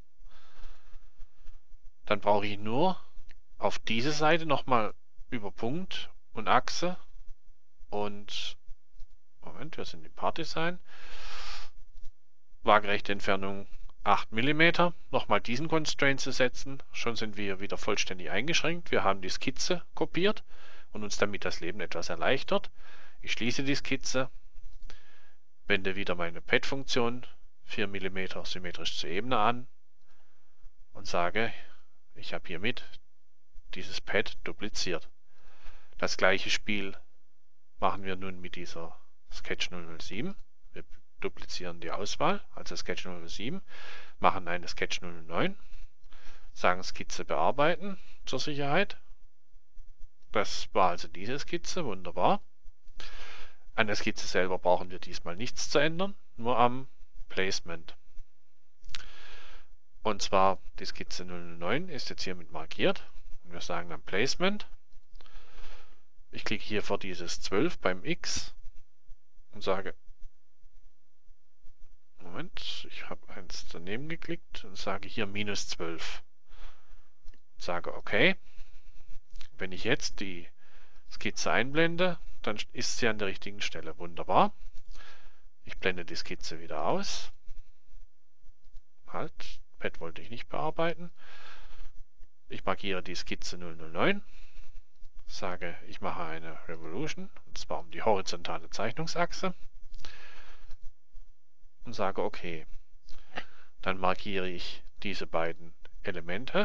Dann brauche ich nur auf diese Seite nochmal über Punkt und Achse und Moment, wir sind im Part-Design. Waagerechte Entfernung acht Millimeter. Nochmal diesen Constraint zu setzen. Schon sind wir wieder vollständig eingeschränkt. Wir haben die Skizze kopiert und uns damit das Leben etwas erleichtert. Ich schließe die Skizze, wende wieder meine Pad-Funktion vier Millimeter symmetrisch zur Ebene an und sage, ich habe hiermit dieses Pad dupliziert. Das gleiche Spiel machen wir nun mit dieser Sketch null null sieben. Wir duplizieren die Auswahl, also Sketch null null sieben, machen eine Sketch null null neun, sagen Skizze bearbeiten zur Sicherheit. Das war also diese Skizze, wunderbar. An der Skizze selber brauchen wir diesmal nichts zu ändern, nur am Placement. Und zwar die Skizze null null neun ist jetzt hiermit markiert. Und wir sagen dann Placement. Ich klicke hier vor dieses zwölf beim X und sage, Moment, ich habe eins daneben geklickt und sage hier minus zwölf. Sage OK. Wenn ich jetzt die Skizze einblende, dann ist sie an der richtigen Stelle. Wunderbar. Ich blende die Skizze wieder aus. Halt, Pad wollte ich nicht bearbeiten. Ich markiere die Skizze null null neun. Sage, ich mache eine Revolution, und zwar um die horizontale Zeichnungsachse. Und sage OK. Dann markiere ich diese beiden Elemente.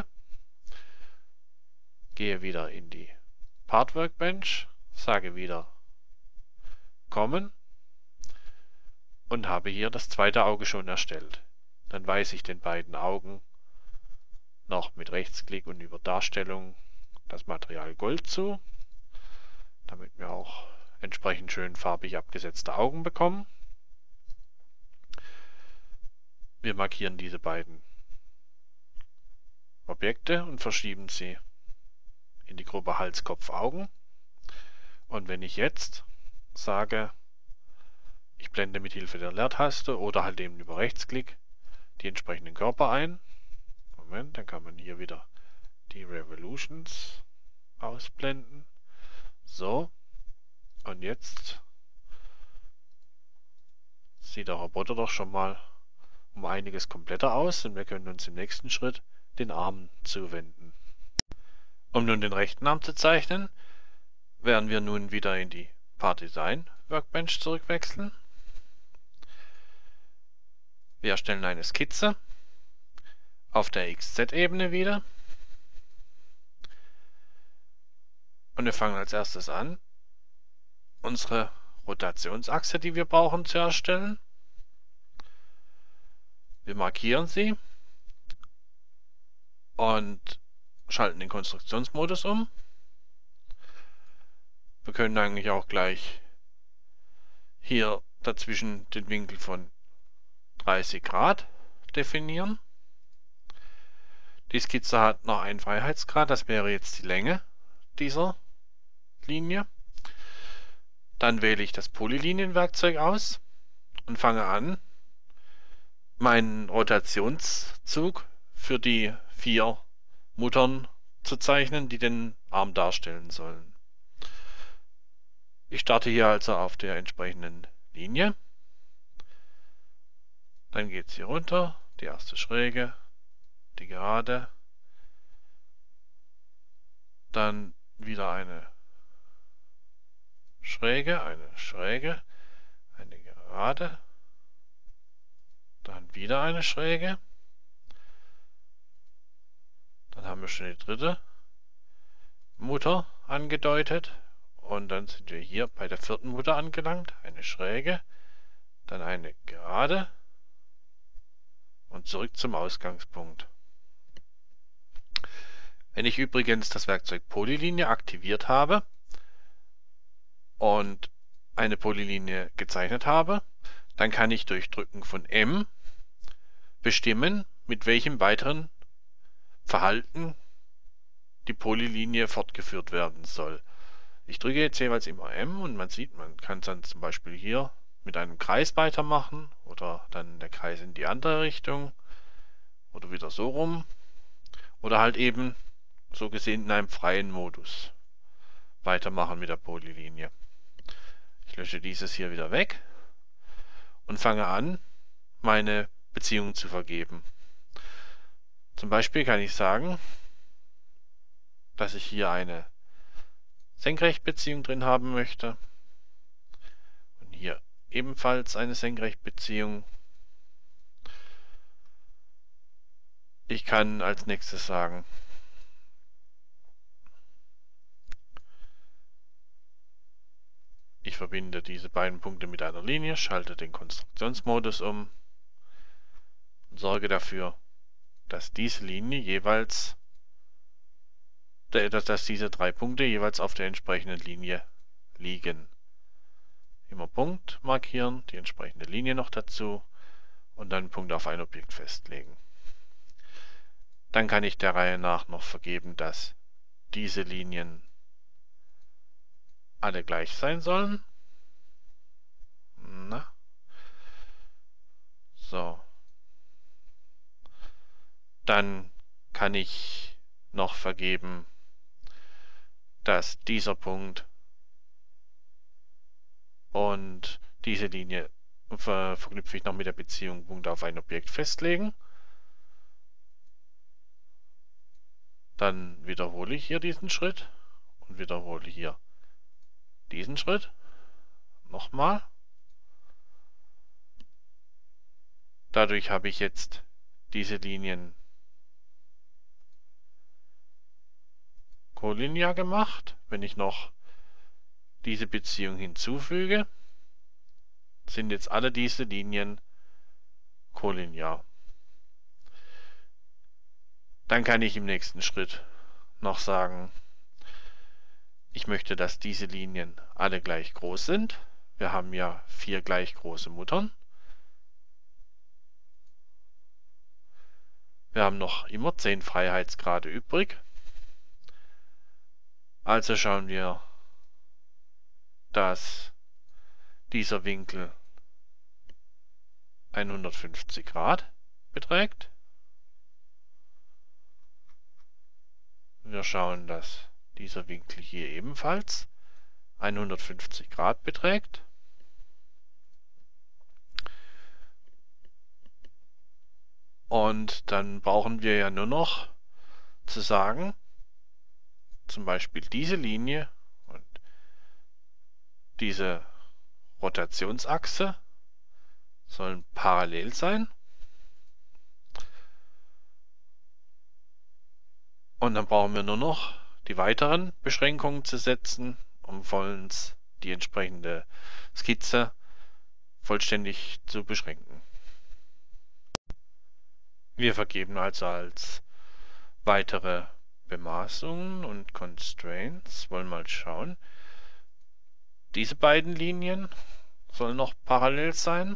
Gehe wieder in die Part Workbench, sage wieder kommen und habe hier das zweite Auge schon erstellt. Dann weise ich den beiden Augen noch mit Rechtsklick und über Darstellung das Material Gold zu, damit wir auch entsprechend schön farbig abgesetzte Augen bekommen. Wir markieren diese beiden Objekte und verschieben sie in die Gruppe Hals, Kopf, Augen. Und wenn ich jetzt sage, ich blende mit Hilfe der Leertaste oder halt eben über Rechtsklick die entsprechenden Körper ein. Moment, dann kann man hier wieder die Revolutions ausblenden. So, und jetzt sieht der Roboter doch schon mal um einiges kompletter aus und wir können uns im nächsten Schritt den Armen zuwenden. Um nun den rechten Arm zu zeichnen, werden wir nun wieder in die Part Design Workbench zurückwechseln. Wir erstellen eine Skizze auf der X Z-Ebene wieder. Und wir fangen als erstes an, unsere Rotationsachse, die wir brauchen, zu erstellen. Wir markieren sie und schalten den Konstruktionsmodus um. Wir können eigentlich auch gleich hier dazwischen den Winkel von dreißig Grad definieren. Die Skizze hat noch einen Freiheitsgrad, das wäre jetzt die Länge dieser Linie. Dann wähle ich das Polylinienwerkzeug aus und fange an, meinen Rotationszug für die vier Muttern zu zeichnen, die den Arm darstellen sollen. Ich starte hier also auf der entsprechenden Linie. Dann geht es hier runter, die erste Schräge, die Gerade, dann wieder eine Schräge, eine Schräge, eine Gerade, dann wieder eine Schräge, dann haben wir schon die dritte Mutter angedeutet und dann sind wir hier bei der vierten Mutter angelangt, eine Schräge, dann eine Gerade und zurück zum Ausgangspunkt. Wenn ich übrigens das Werkzeug Polylinie aktiviert habe und eine Polylinie gezeichnet habe, dann kann ich durch Drücken von M bestimmen, mit welchem weiteren Verhalten die Polylinie fortgeführt werden soll. Ich drücke jetzt jeweils immer M und man sieht, man kann dann zum Beispiel hier mit einem Kreis weitermachen oder dann der Kreis in die andere Richtung oder wieder so rum oder halt eben so gesehen in einem freien Modus weitermachen mit der Polylinie. Ich lösche dieses hier wieder weg und fange an, meine Beziehungen zu vergeben. Zum Beispiel kann ich sagen, dass ich hier eine Senkrechtbeziehung drin haben möchte und hier ebenfalls eine Senkrechtbeziehung. Ich kann als nächstes sagen, ich verbinde diese beiden Punkte mit einer Linie, schalte den Konstruktionsmodus um und sorge dafür, dass diese Linie jeweils, dass diese drei Punkte jeweils auf der entsprechenden Linie liegen. Immer Punkt markieren, die entsprechende Linie noch dazu und dann einen Punkt auf ein Objekt festlegen. Dann kann ich der Reihe nach noch vergeben, dass diese Linien alle gleich sein sollen. Na. So. Dann kann ich noch vergeben, dass dieser Punkt und diese Linie ver verknüpfe ich noch mit der Beziehung Punkt auf ein Objekt festlegen. Dann wiederhole ich hier diesen Schritt und wiederhole hier diesen Schritt. Nochmal. Dadurch habe ich jetzt diese Linien kolinear gemacht. Wenn ich noch diese Beziehung hinzufüge, sind jetzt alle diese Linien kolinear. Dann kann ich im nächsten Schritt noch sagen, ich möchte, dass diese Linien alle gleich groß sind. Wir haben ja vier gleich große Muttern. Wir haben noch immer zehn Freiheitsgrade übrig. Also schauen wir, dass dieser Winkel hundertfünfzig Grad beträgt. Wir schauen, dass dieser Winkel hier ebenfalls hundertfünfzig Grad beträgt. Und dann brauchen wir ja nur noch zu sagen, zum Beispiel diese Linie und diese Rotationsachse sollen parallel sein. Und dann brauchen wir nur noch die weiteren Beschränkungen zu setzen, um vollends die entsprechende Skizze vollständig zu beschränken. Wir vergeben also als weitere Bemaßungen und Constraints, wollen mal schauen. Diese beiden Linien sollen noch parallel sein.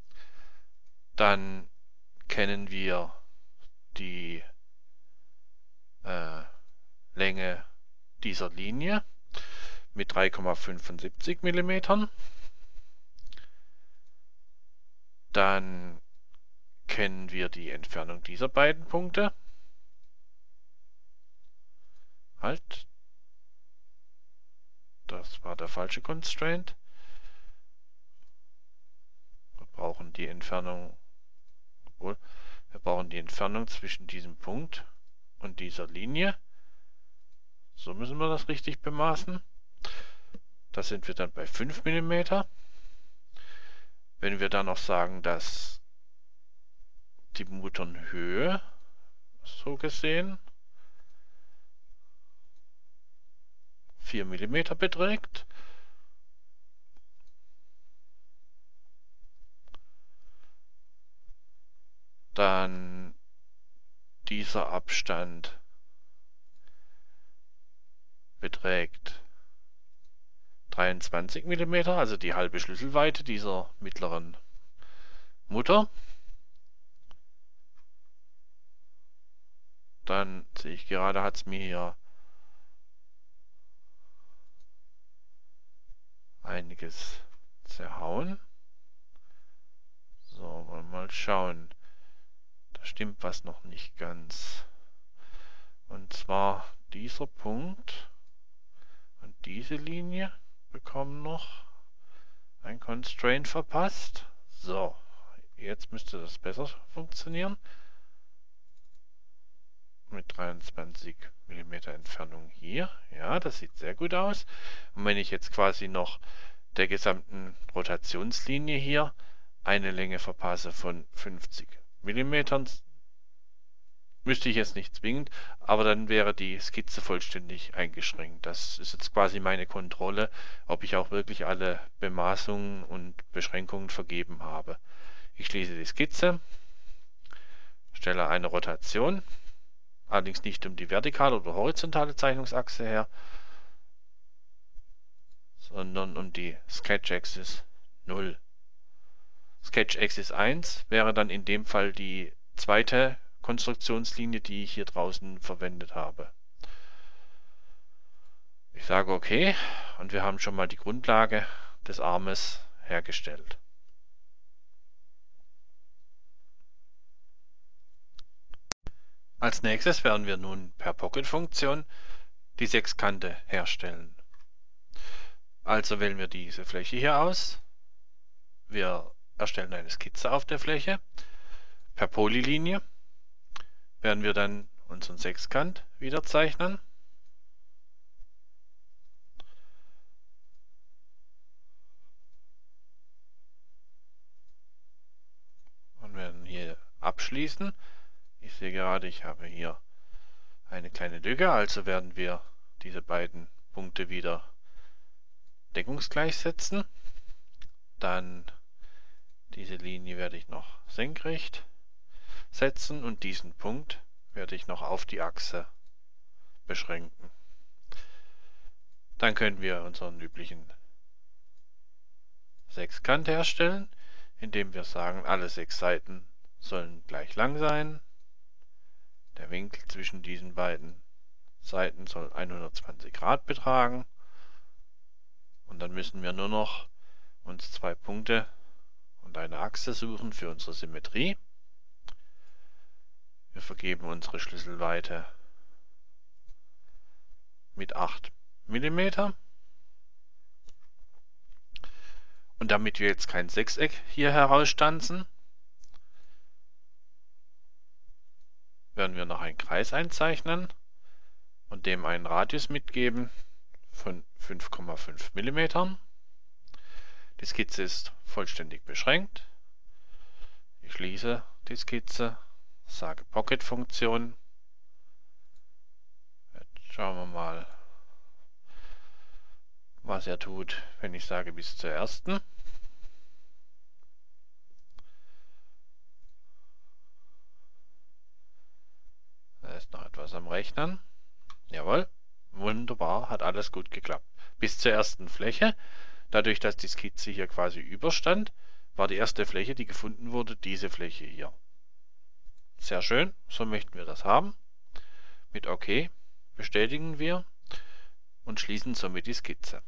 Dann kennen wir die äh, Länge dieser Linie mit drei Komma fünfundsiebzig Millimetern. Dann kennen wir die Entfernung dieser beiden Punkte. Halt. Das war der falsche Constraint. Wir brauchen die Entfernung obwohl, wir brauchen die Entfernung zwischen diesem Punkt und dieser Linie. So müssen wir das richtig bemaßen. Da sind wir dann bei fünf Millimeter. Wenn wir dann noch sagen, dass die Mutternhöhe so gesehen vier Millimeter beträgt, dann dieser Abstand beträgt dreiundzwanzig Millimeter, also die halbe Schlüsselweite dieser mittleren Mutter. Dann sehe ich gerade, hat es mir hier einiges zerhauen. So, wollen wir mal schauen. Da stimmt was noch nicht ganz. Und zwar dieser Punkt und diese Linie bekommen noch ein Constraint verpasst. So, jetzt müsste das besser funktionieren. Mit dreiundzwanzig Millimeter Entfernung hier. Ja, das sieht sehr gut aus. Und wenn ich jetzt quasi noch der gesamten Rotationslinie hier eine Länge verpasse von fünfzig Millimeter, müsste ich jetzt nicht zwingend, aber dann wäre die Skizze vollständig eingeschränkt. Das ist jetzt quasi meine Kontrolle, ob ich auch wirklich alle Bemaßungen und Beschränkungen vergeben habe. Ich schließe die Skizze, stelle eine Rotation, allerdings nicht um die vertikale oder horizontale Zeichnungsachse her, sondern um die Sketch Axis null. Sketch Axis eins wäre dann in dem Fall die zweite Konstruktionslinie, die ich hier draußen verwendet habe. Ich sage OK und wir haben schon mal die Grundlage des Armes hergestellt. Als nächstes werden wir nun per Pocket-Funktion die Sechskante herstellen. Also wählen wir diese Fläche hier aus. Wir erstellen eine Skizze auf der Fläche. Per Polylinie werden wir dann unseren Sechskant wieder zeichnen. Und werden hier abschließen. Ich sehe gerade, ich habe hier eine kleine Lücke, also werden wir diese beiden Punkte wieder deckungsgleich setzen. Dann diese Linie werde ich noch senkrecht setzen und diesen Punkt werde ich noch auf die Achse beschränken. Dann können wir unseren üblichen Sechskant herstellen, indem wir sagen, alle sechs Seiten sollen gleich lang sein. Der Winkel zwischen diesen beiden Seiten soll hundertzwanzig Grad betragen. Und dann müssen wir nur noch uns zwei Punkte und eine Achse suchen für unsere Symmetrie. Wir vergeben unsere Schlüsselweite mit acht Millimeter. Und damit wir jetzt kein Sechseck hier herausstanzen, werden wir noch einen Kreis einzeichnen und dem einen Radius mitgeben von fünf Komma fünf Millimeter. Die Skizze ist vollständig beschränkt. Ich schließe die Skizze, sage Pocket-Funktion. Jetzt schauen wir mal, was er tut, wenn ich sage bis zur ersten. Da ist noch etwas am Rechnen. Jawohl, wunderbar, hat alles gut geklappt. Bis zur ersten Fläche. Dadurch, dass die Skizze hier quasi überstand, war die erste Fläche, die gefunden wurde, diese Fläche hier. Sehr schön, so möchten wir das haben. Mit OK bestätigen wir und schließen somit die Skizze.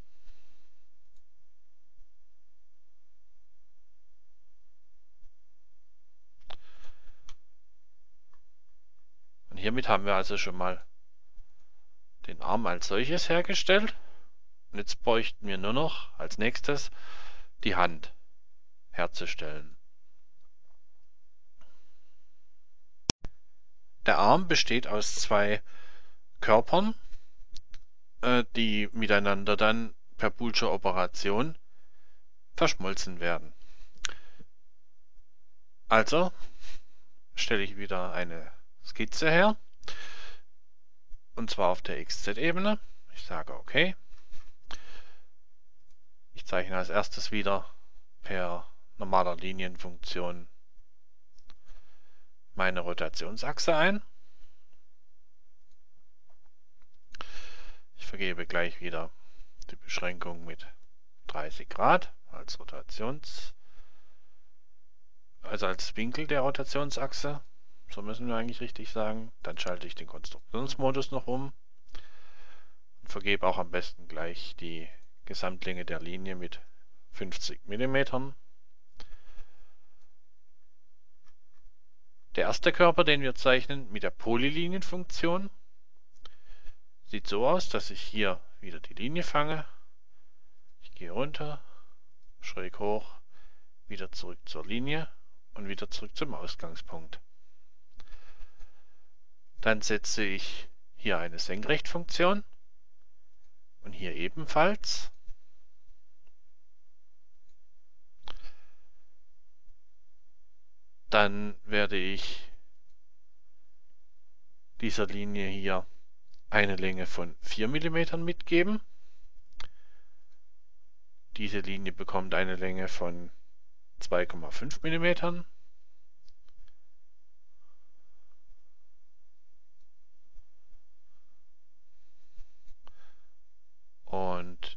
Und hiermit haben wir also schon mal den Arm als solches hergestellt. Und jetzt bräuchten wir nur noch als nächstes die Hand herzustellen. Der Arm besteht aus zwei Körpern, äh, die miteinander dann per Boolsche Operation verschmolzen werden. Also stelle ich wieder eine Skizze her, und zwar auf der X Z-Ebene. Ich sage OK. Ich zeichne als erstes wieder per normaler Linienfunktion meine Rotationsachse ein. Ich vergebe gleich wieder die Beschränkung mit dreißig Grad als Rotations, also als Winkel der Rotationsachse. So müssen wir eigentlich richtig sagen. Dann schalte ich den Konstruktionsmodus noch um und vergebe auch am besten gleich die Gesamtlänge der Linie mit fünfzig Millimeter. Der erste Körper, den wir zeichnen mit der Polylinienfunktion, sieht so aus, dass ich hier wieder die Linie fange. Ich gehe runter, schräg hoch, wieder zurück zur Linie und wieder zurück zum Ausgangspunkt. Dann setze ich hier eine Senkrechtfunktion und hier ebenfalls. Dann werde ich dieser Linie hier eine Länge von vier Millimeter mitgeben. Diese Linie bekommt eine Länge von zwei Komma fünf Millimeter. Und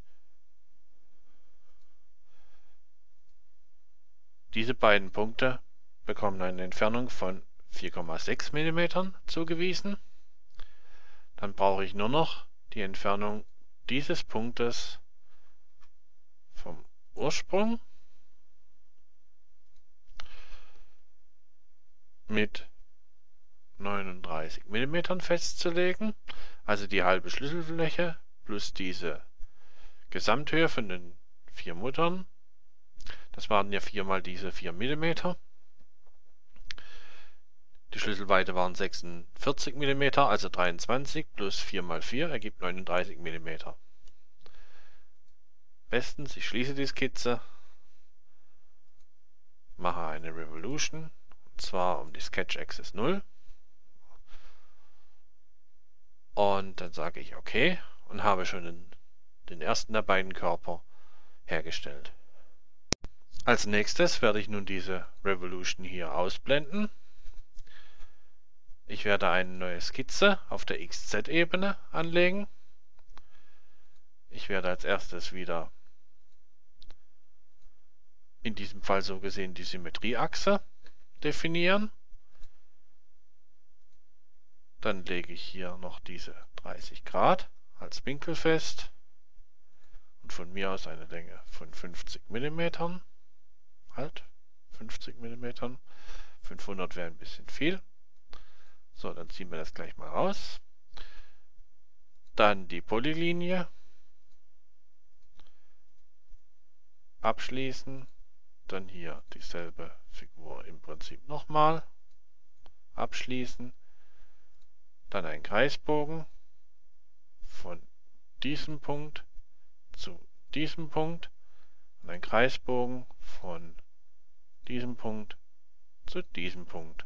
diese beiden Punkte bekommen eine Entfernung von vier Komma sechs Millimeter zugewiesen. Dann brauche ich nur noch die Entfernung dieses Punktes vom Ursprung mit neununddreißig Millimeter festzulegen, also die halbe Schlüsselfläche plus diese Gesamthöhe von den vier Muttern. Das waren ja viermal diese vier Millimeter. Die Schlüsselweite waren sechsundvierzig Millimeter, also dreiundzwanzig plus vier mal vier ergibt neununddreißig Millimeter. Bestens, ich schließe die Skizze, mache eine Revolution, und zwar um die Sketch Axis null. Und dann sage ich OK und habe schon den, den ersten der beiden Körper hergestellt. Als nächstes werde ich nun diese Revolution hier ausblenden. Ich werde eine neue Skizze auf der X Z-Ebene anlegen. Ich werde als erstes wieder in diesem Fall so gesehen die Symmetrieachse definieren. Dann lege ich hier noch diese dreißig Grad als Winkel fest und von mir aus eine Länge von fünfzig Millimeter. Halt, fünfzig Millimeter. fünfhundert wäre ein bisschen viel. So, dann ziehen wir das gleich mal raus. Dann die Polylinie abschließen. Dann hier dieselbe Figur im Prinzip nochmal abschließen. Dann ein Kreisbogen von diesem Punkt zu diesem Punkt und ein Kreisbogen von diesem Punkt zu diesem Punkt.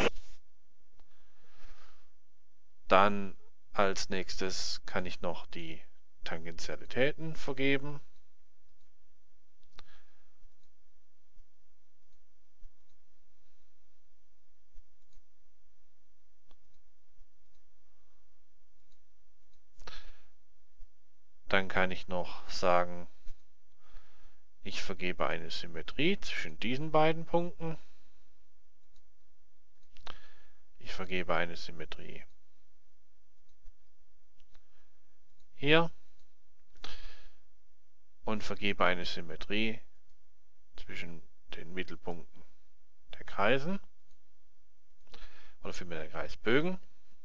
Dann als nächstes kann ich noch die Tangentialitäten vergeben. Dann kann ich noch sagen, ich vergebe eine Symmetrie zwischen diesen beiden Punkten. Ich vergebe eine Symmetrie hier und vergebe eine Symmetrie zwischen den Mittelpunkten der Kreisen oder vielmehr der Kreisbögen.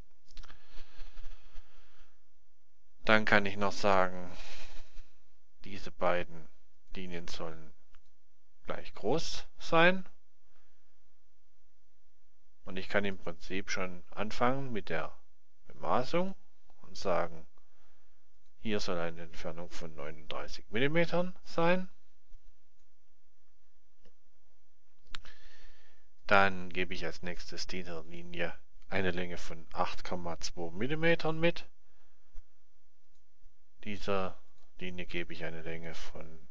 Dann kann ich noch sagen, diese beiden Linien sollen gleich groß sein. Und ich kann im Prinzip schon anfangen mit der Bemaßung und sagen, hier soll eine Entfernung von neununddreißig Millimetern sein. Dann gebe ich als nächstes dieser Linie eine Länge von acht Komma zwei Millimetern mit. Dieser Linie gebe ich eine Länge von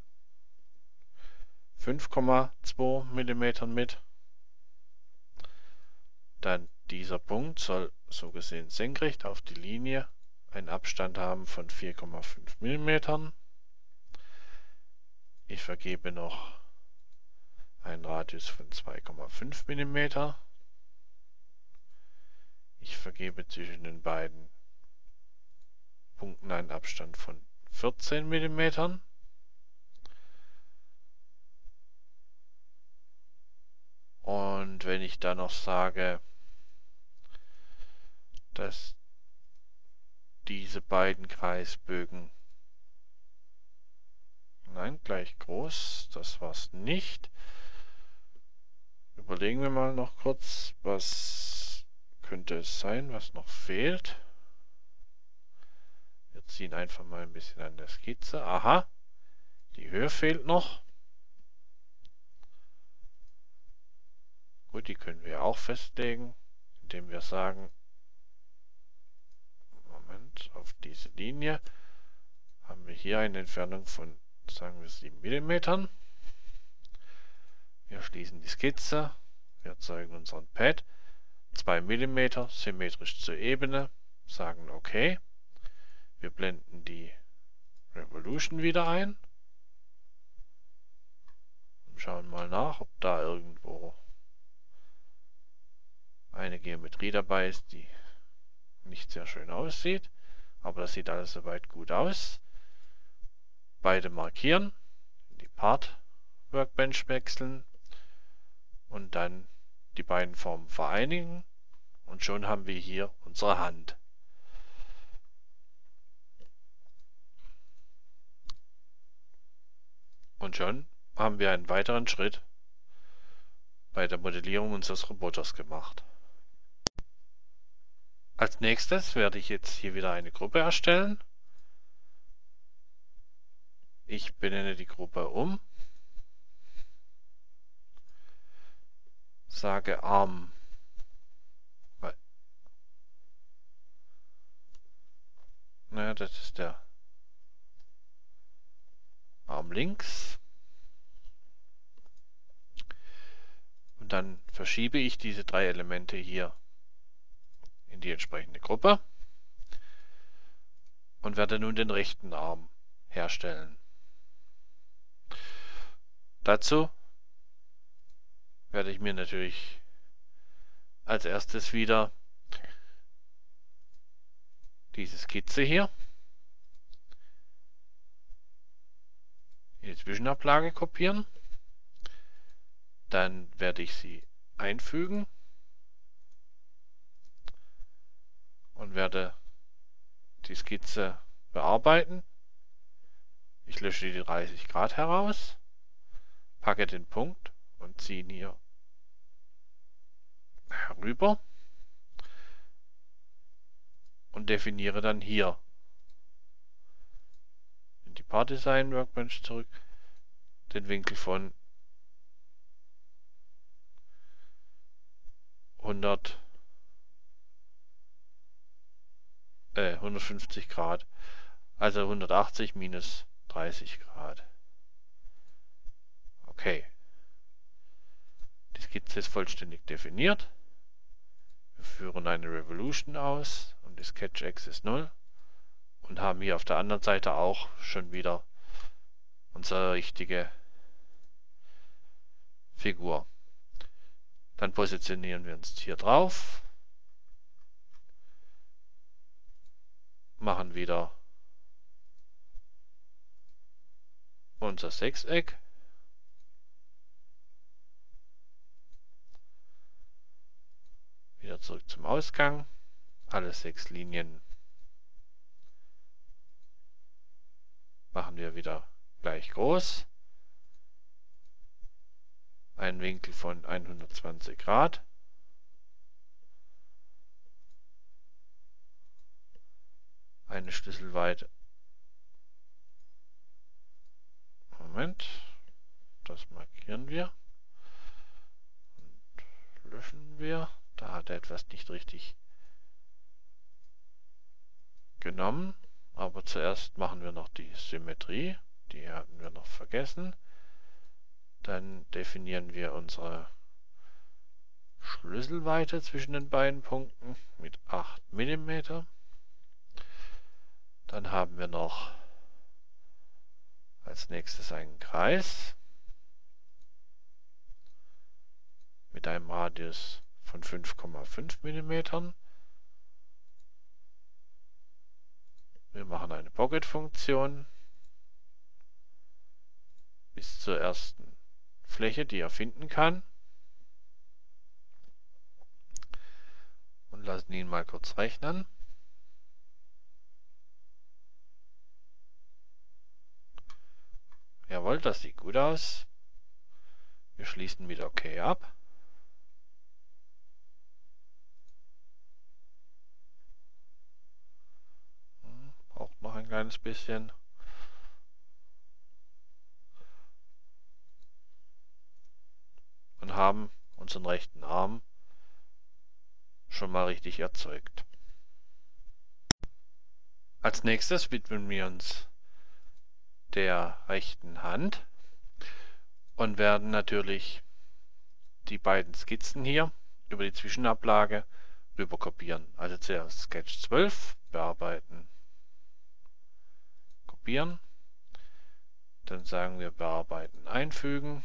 fünf Komma zwei Millimetern mit. Dann dieser Punkt soll so gesehen senkrecht auf die Linie einen Abstand haben von vier Komma fünf Millimetern. Ich vergebe noch einen Radius von zwei Komma fünf Millimeter. Ich vergebe zwischen den beiden Punkten einen Abstand von vierzehn Millimetern. Und wenn ich dann noch sage, dass diese beiden Kreisbögen, nein, gleich groß, das war's nicht. Überlegen wir mal noch kurz, was könnte es sein, was noch fehlt. Wir ziehen einfach mal ein bisschen an der Skizze. Aha, die Höhe fehlt noch. Gut, die können wir auch festlegen, indem wir sagen, Moment, auf diese Linie haben wir hier eine Entfernung von, sagen wir, sieben Millimetern. Wir schließen die Skizze, wir erzeugen unseren Pad, zwei Millimeter symmetrisch zur Ebene, sagen OK. Wir blenden die Revolution wieder ein und schauen mal nach, ob da irgendwo eine Geometrie dabei ist, die nicht sehr schön aussieht. Aber das sieht alles soweit gut aus. Beide markieren, in die Part Workbench wechseln und dann die beiden Formen vereinigen. Und schon haben wir hier unsere Hand. Und schon haben wir einen weiteren Schritt bei der Modellierung unseres Roboters gemacht. Als nächstes werde ich jetzt hier wieder eine Gruppe erstellen. Ich benenne die Gruppe um, sage Arm, naja, das ist der Arm links. Und dann verschiebe ich diese drei Elemente hier in die entsprechende Gruppe und werde nun den rechten Arm herstellen. Dazu werde ich mir natürlich als erstes wieder diese Skizze hier in die Zwischenablage kopieren. Dann werde ich sie einfügen und werde die Skizze bearbeiten. Ich lösche die dreißig Grad heraus, packe den Punkt und ziehe ihn hier herüber und definiere dann hier in die Part Design Workbench zurück den Winkel von hundert, äh, hundertfünfzig Grad, also hundertachtzig minus dreißig Grad. Okay. Die Skizze ist vollständig definiert. Wir führen eine Revolution aus und die Sketch X ist null und haben hier auf der anderen Seite auch schon wieder unsere richtige Figur. Dann positionieren wir uns hier drauf, machen wieder unser Sechseck. Wieder zurück zum Ausgang. Alle sechs Linien machen wir wieder gleich groß. Einen Winkel von hundertzwanzig Grad. eine Schlüsselweite. Moment, das markieren wir und löschen wir. Da hat er etwas nicht richtig genommen, aber zuerst machen wir noch die Symmetrie, die hatten wir noch vergessen. Dann definieren wir unsere Schlüsselweite zwischen den beiden Punkten mit acht Millimeter. Dann haben wir noch als nächstes einen Kreis mit einem Radius von fünf Komma fünf Millimeter. Wir machen eine Pocket-Funktion bis zur ersten Fläche, die er finden kann. Und lassen ihn mal kurz rechnen. Jawohl, das sieht gut aus. Wir schließen wieder OK ab. Braucht noch ein kleines bisschen. Und haben unseren rechten Arm schon mal richtig erzeugt. Als nächstes widmen wir uns der rechten Hand und werden natürlich die beiden Skizzen hier über die Zwischenablage rüber kopieren. Also zuerst Sketch zwölf bearbeiten, kopieren, dann sagen wir bearbeiten, einfügen.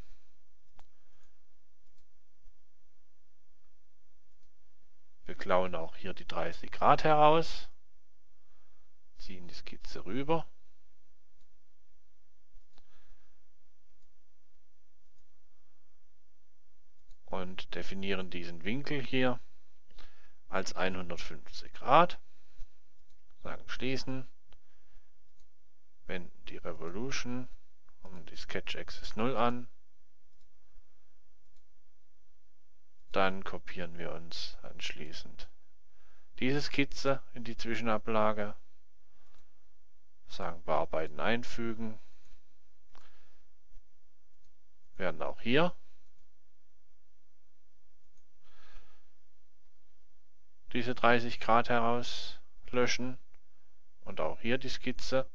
Wir klauen auch hier die dreißig Grad heraus, ziehen die Skizze rüber und definieren diesen Winkel hier als hundertfünfzig Grad. Sagen schließen, wenden die Revolution und die Sketch Axis null an. Dann kopieren wir uns anschließend diese Skizze in die Zwischenablage, sagen bearbeiten, einfügen, werden auch hier diese dreißig Grad herauslöschen und auch hier die Skizze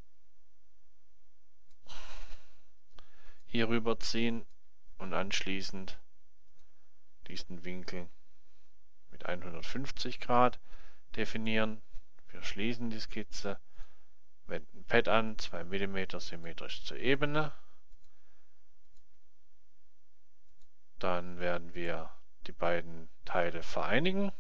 hier rüberziehen und anschließend diesen Winkel mit hundertfünfzig Grad definieren. Wir schließen die Skizze, wenden Pad an, zwei Millimeter symmetrisch zur Ebene. Dann werden wir die beiden Teile vereinigen.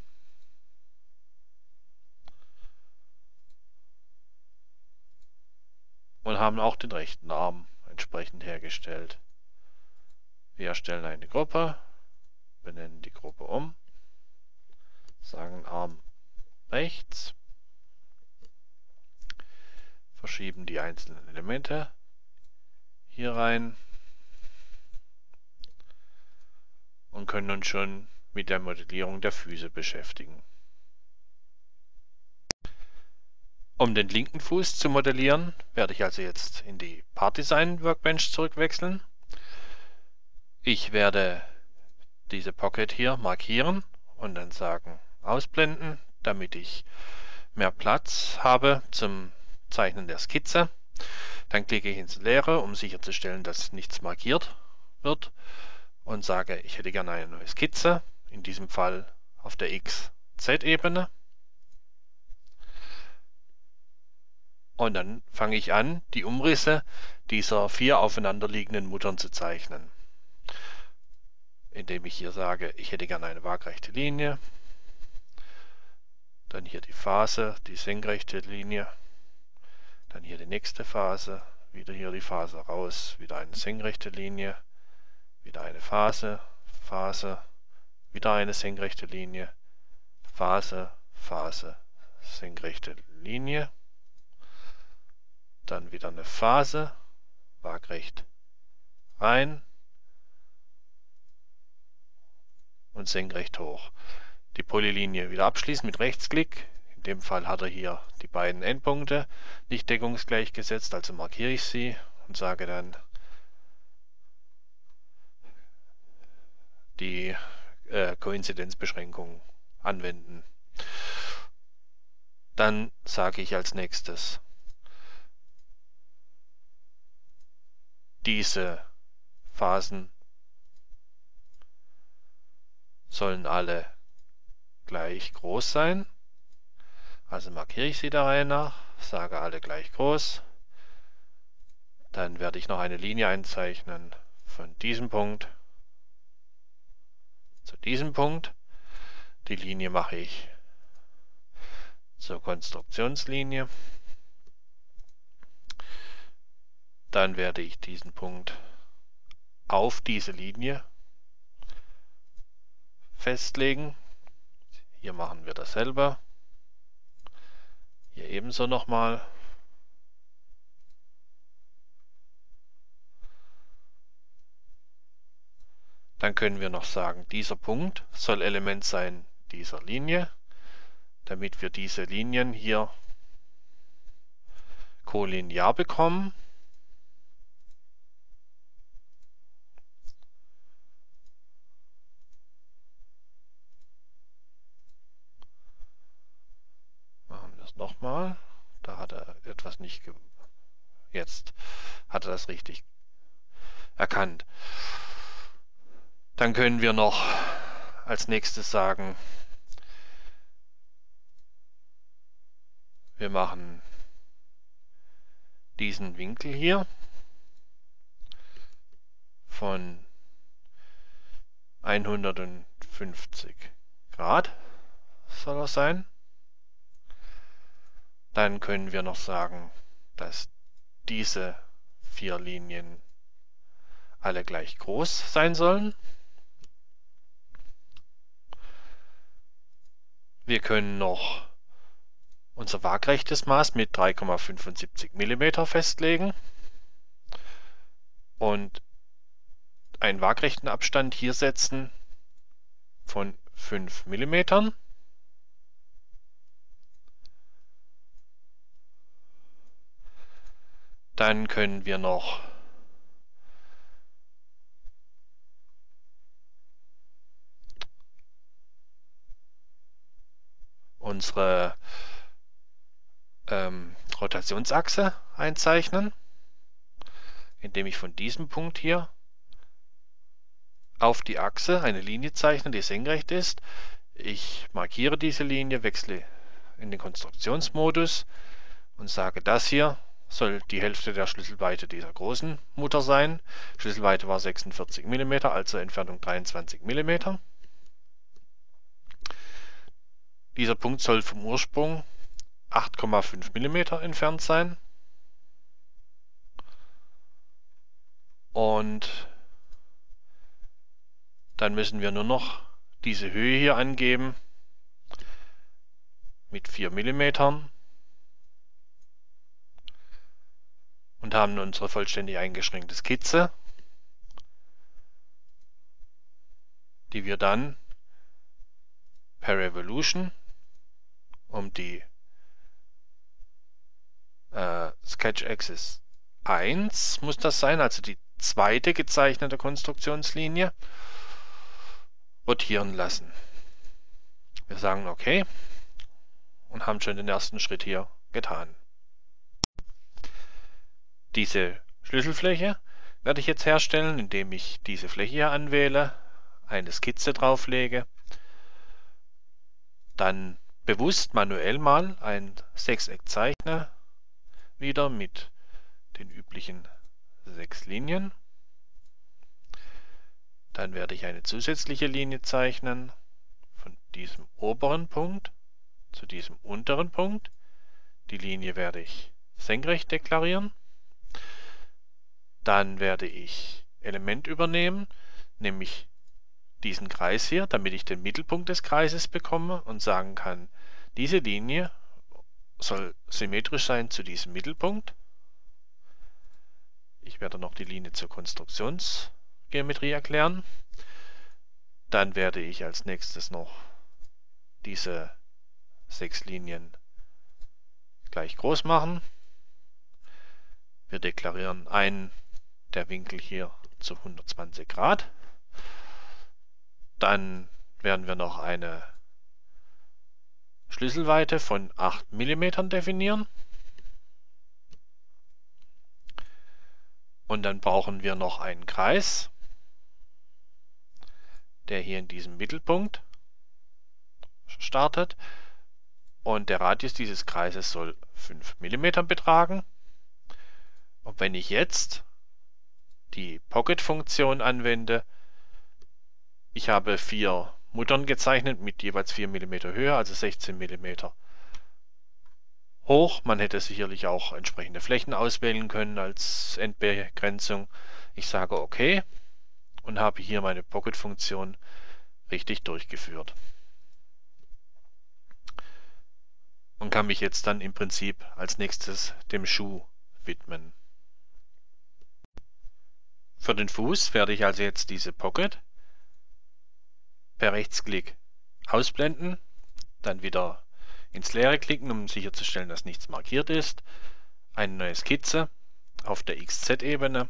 Und haben auch den rechten Arm entsprechend hergestellt. Wir erstellen eine Gruppe, benennen die Gruppe um, sagen Arm rechts, verschieben die einzelnen Elemente hier rein und können uns schon mit der Modellierung der Füße beschäftigen. Um den linken Fuß zu modellieren, werde ich also jetzt in die Part Design Workbench zurückwechseln. Ich werde diese Pocket hier markieren und dann sagen ausblenden, damit ich mehr Platz habe zum Zeichnen der Skizze. Dann klicke ich ins Leere, um sicherzustellen, dass nichts markiert wird und sage, ich hätte gerne eine neue Skizze, in diesem Fall auf der X Z Ebene. Und dann fange ich an, die Umrisse dieser vier aufeinanderliegenden Muttern zu zeichnen. Indem ich hier sage, ich hätte gerne eine waagrechte Linie. Dann hier die Phase, die senkrechte Linie. Dann hier die nächste Phase, wieder hier die Phase raus, wieder eine senkrechte Linie. Wieder eine Phase, Phase, wieder eine senkrechte Linie. Phase, Phase, senkrechte Linie. Dann wieder eine Phase, waagrecht rein und senkrecht hoch. Die Polylinie wieder abschließen mit Rechtsklick, In dem Fall hat er hier die beiden Endpunkte nicht deckungsgleich gesetzt, also markiere ich sie und sage dann die äh, Koinzidenzbeschränkung anwenden. Dann sage ich als nächstes, diese Phasen sollen alle gleich groß sein. Also markiere ich sie der Reihe nach, sage alle gleich groß. Dann werde ich noch eine Linie einzeichnen von diesem Punkt zu diesem Punkt. Die Linie mache ich zur Konstruktionslinie. Dann werde ich diesen Punkt auf diese Linie festlegen. Hier machen wir dasselbe. Hier ebenso nochmal. Dann können wir noch sagen, dieser Punkt soll Element sein dieser Linie, damit wir diese Linien hier kollinear bekommen. Machen wir es nochmal. Da hat er etwas nicht ge... Jetzt hat er das richtig erkannt. Dann können wir noch als nächstes sagen, wir machen diesen Winkel hier von hundertfünfzig Grad soll er sein. Dann können wir noch sagen, dass diese vier Linien alle gleich groß sein sollen. Wir können noch unser waagrechtes Maß mit drei Komma fünfundsiebzig Millimeter festlegen und einen waagrechten Abstand hier setzen von fünf Millimetern. Dann können wir noch unsere ähm, Rotationsachse einzeichnen, indem ich von diesem Punkt hier auf die Achse eine Linie zeichne, die senkrecht ist. Ich markiere diese Linie, wechsle in den Konstruktionsmodus und sage, das hier soll die Hälfte der Schlüsselweite dieser großen Mutter sein. Schlüsselweite war sechsundvierzig Millimeter, also Entfernung dreiundzwanzig Millimeter. Dieser Punkt soll vom Ursprung acht Komma fünf Millimeter entfernt sein. Und dann müssen wir nur noch diese Höhe hier angeben mit vier Millimetern und haben unsere vollständig eingeschränkte Skizze, die wir dann per Revolution um die äh, Sketch Axis eins muss das sein, also die zweite gezeichnete Konstruktionslinie, rotieren lassen. Wir sagen OK und haben schon den ersten Schritt hier getan. Diese Schlüsselfläche werde ich jetzt herstellen, indem ich diese Fläche hier anwähle, eine Skizze drauflege, dann bewusst manuell mal ein Sechseck zeichne, wieder mit den üblichen sechs Linien. Dann werde ich eine zusätzliche Linie zeichnen von diesem oberen Punkt zu diesem unteren Punkt. Die Linie werde ich senkrecht deklarieren. Dann werde ich Element übernehmen, nämlich diesen Kreis hier, damit ich den Mittelpunkt des Kreises bekomme und sagen kann, diese Linie soll symmetrisch sein zu diesem Mittelpunkt. Ich werde noch die Linie zur Konstruktionsgeometrie erklären. Dann werde ich als nächstes noch diese sechs Linien gleich groß machen. Wir deklarieren einen der Winkel hier zu hundertzwanzig Grad. Dann werden wir noch eine Schlüsselweite von acht Millimeter definieren. Und dann brauchen wir noch einen Kreis, der hier in diesem Mittelpunkt startet. Und der Radius dieses Kreises soll fünf Millimeter betragen. Und wenn ich jetzt die Pocket-Funktion anwende, ich habe vier Muttern gezeichnet mit jeweils vier Millimeter Höhe, also sechzehn Millimeter hoch. Man hätte sicherlich auch entsprechende Flächen auswählen können als Endbegrenzung. Ich sage OK und habe hier meine Pocket-Funktion richtig durchgeführt. Und kann mich jetzt dann im Prinzip als nächstes dem Schuh widmen. Für den Fuß werde ich also jetzt diese Pocket per Rechtsklick ausblenden, dann wieder ins Leere klicken, um sicherzustellen, dass nichts markiert ist, eine neue Skizze auf der X Z-Ebene,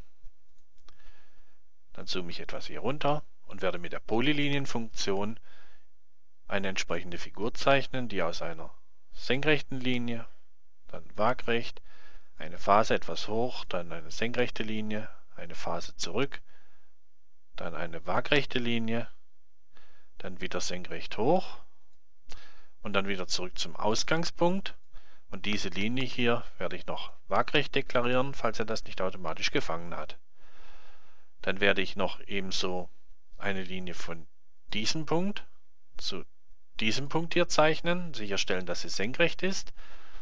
dann zoome ich etwas hier runter und werde mit der Polylinienfunktion eine entsprechende Figur zeichnen, die aus einer senkrechten Linie, dann waagrecht, eine Phase etwas hoch, dann eine senkrechte Linie, eine Phase zurück, dann eine waagrechte Linie, dann wieder senkrecht hoch und dann wieder zurück zum Ausgangspunkt. Und diese Linie hier werde ich noch waagrecht deklarieren, falls er das nicht automatisch gefangen hat. Dann werde ich noch ebenso eine Linie von diesem Punkt zu diesem Punkt hier zeichnen, sicherstellen, dass sie senkrecht ist.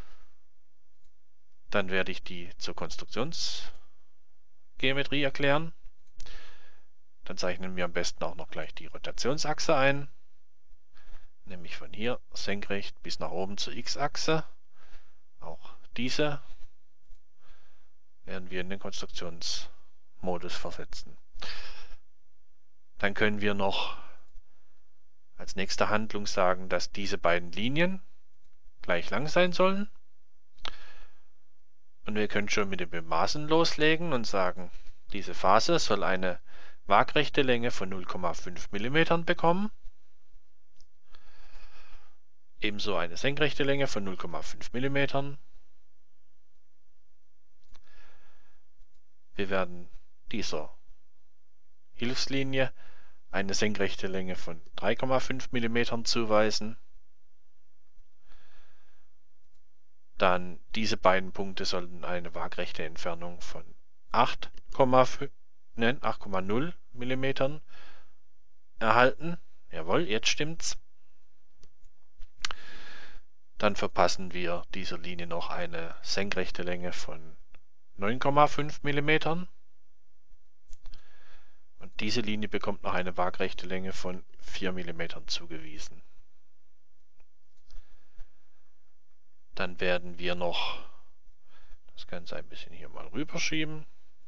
Dann werde ich die zur Konstruktionsgeometrie erklären. Dann zeichnen wir am besten auch noch gleich die Rotationsachse ein, nämlich von hier senkrecht bis nach oben zur X-Achse. Auch diese werden wir in den Konstruktionsmodus versetzen. Dann können wir noch als nächste Handlung sagen, dass diese beiden Linien gleich lang sein sollen. Und wir können schon mit dem Bemaßen loslegen und sagen, diese Phase soll eine waagrechte Länge von null Komma fünf Millimeter bekommen. Ebenso eine senkrechte Länge von null Komma fünf Millimeter. Wir werden dieser Hilfslinie eine senkrechte Länge von drei Komma fünf Millimeter zuweisen. Dann diese beiden Punkte sollten eine waagrechte Entfernung von acht Komma null Millimeter erhalten. Jawohl, jetzt stimmt's. Dann verpassen wir dieser Linie noch eine senkrechte Länge von neun Komma fünf Millimeter. Und diese Linie bekommt noch eine waagrechte Länge von vier Millimeter zugewiesen. Dann werden wir noch das Ganze ein bisschen hier mal rüberschieben.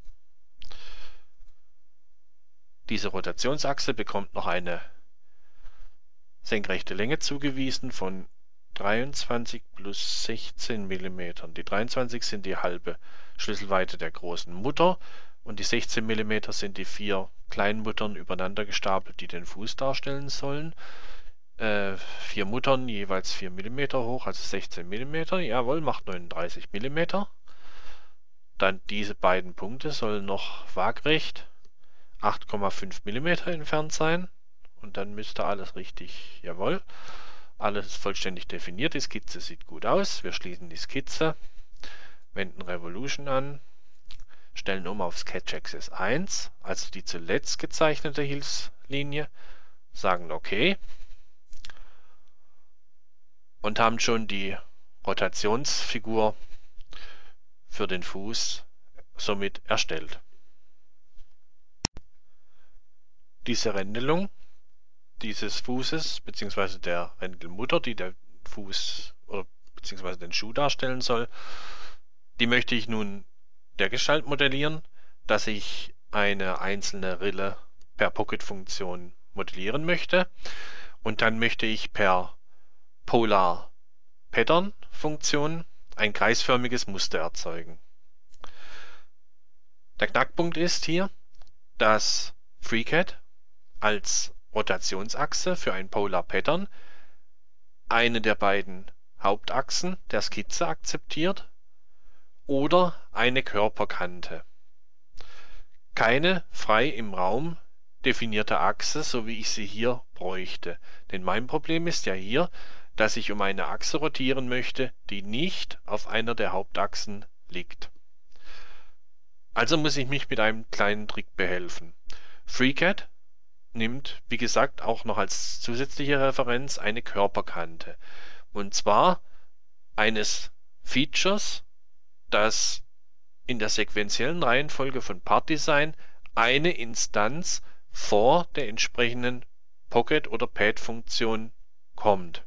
Diese Rotationsachse bekommt noch eine senkrechte Länge zugewiesen von dreiundzwanzig plus sechzehn Millimeter. Die dreiundzwanzig sind die halbe Schlüsselweite der großen Mutter und die sechzehn Millimeter sind die vier kleinen Muttern übereinander gestapelt, die den Fuß darstellen sollen. Äh, vier Muttern jeweils vier Millimeter hoch, also sechzehn Millimeter. Jawohl, macht neununddreißig Millimeter. Dann diese beiden Punkte sollen noch waagrecht acht Komma fünf Millimeter entfernt sein. Und dann müsste alles richtig, jawohl, alles vollständig definiert. Die Skizze sieht gut aus. Wir schließen die Skizze, wenden Revolution an, stellen um auf Sketch Axis eins, also die zuletzt gezeichnete Hilfslinie, sagen OK und haben schon die Rotationsfigur für den Fuß somit erstellt. Diese Rändelung dieses Fußes bzw. der Rändelmutter, die der Fuß oder bzw. den Schuh darstellen soll, die möchte ich nun dergestalt modellieren, dass ich eine einzelne Rille per Pocket-Funktion modellieren möchte und dann möchte ich per Polar Pattern-Funktion ein kreisförmiges Muster erzeugen. Der Knackpunkt ist hier, dass FreeCAD als Rotationsachse für ein Polar Pattern eine der beiden Hauptachsen der Skizze akzeptiert oder eine Körperkante. Keine frei im Raum definierte Achse, so wie ich sie hier bräuchte. Denn mein Problem ist ja hier, dass ich um eine Achse rotieren möchte, die nicht auf einer der Hauptachsen liegt. Also muss ich mich mit einem kleinen Trick behelfen. FreeCAD nimmt, wie gesagt, auch noch als zusätzliche Referenz eine Körperkante. Und zwar eines Features, das in der sequentiellen Reihenfolge von Part-Design eine Instanz vor der entsprechenden Pocket- oder Pad-Funktion kommt.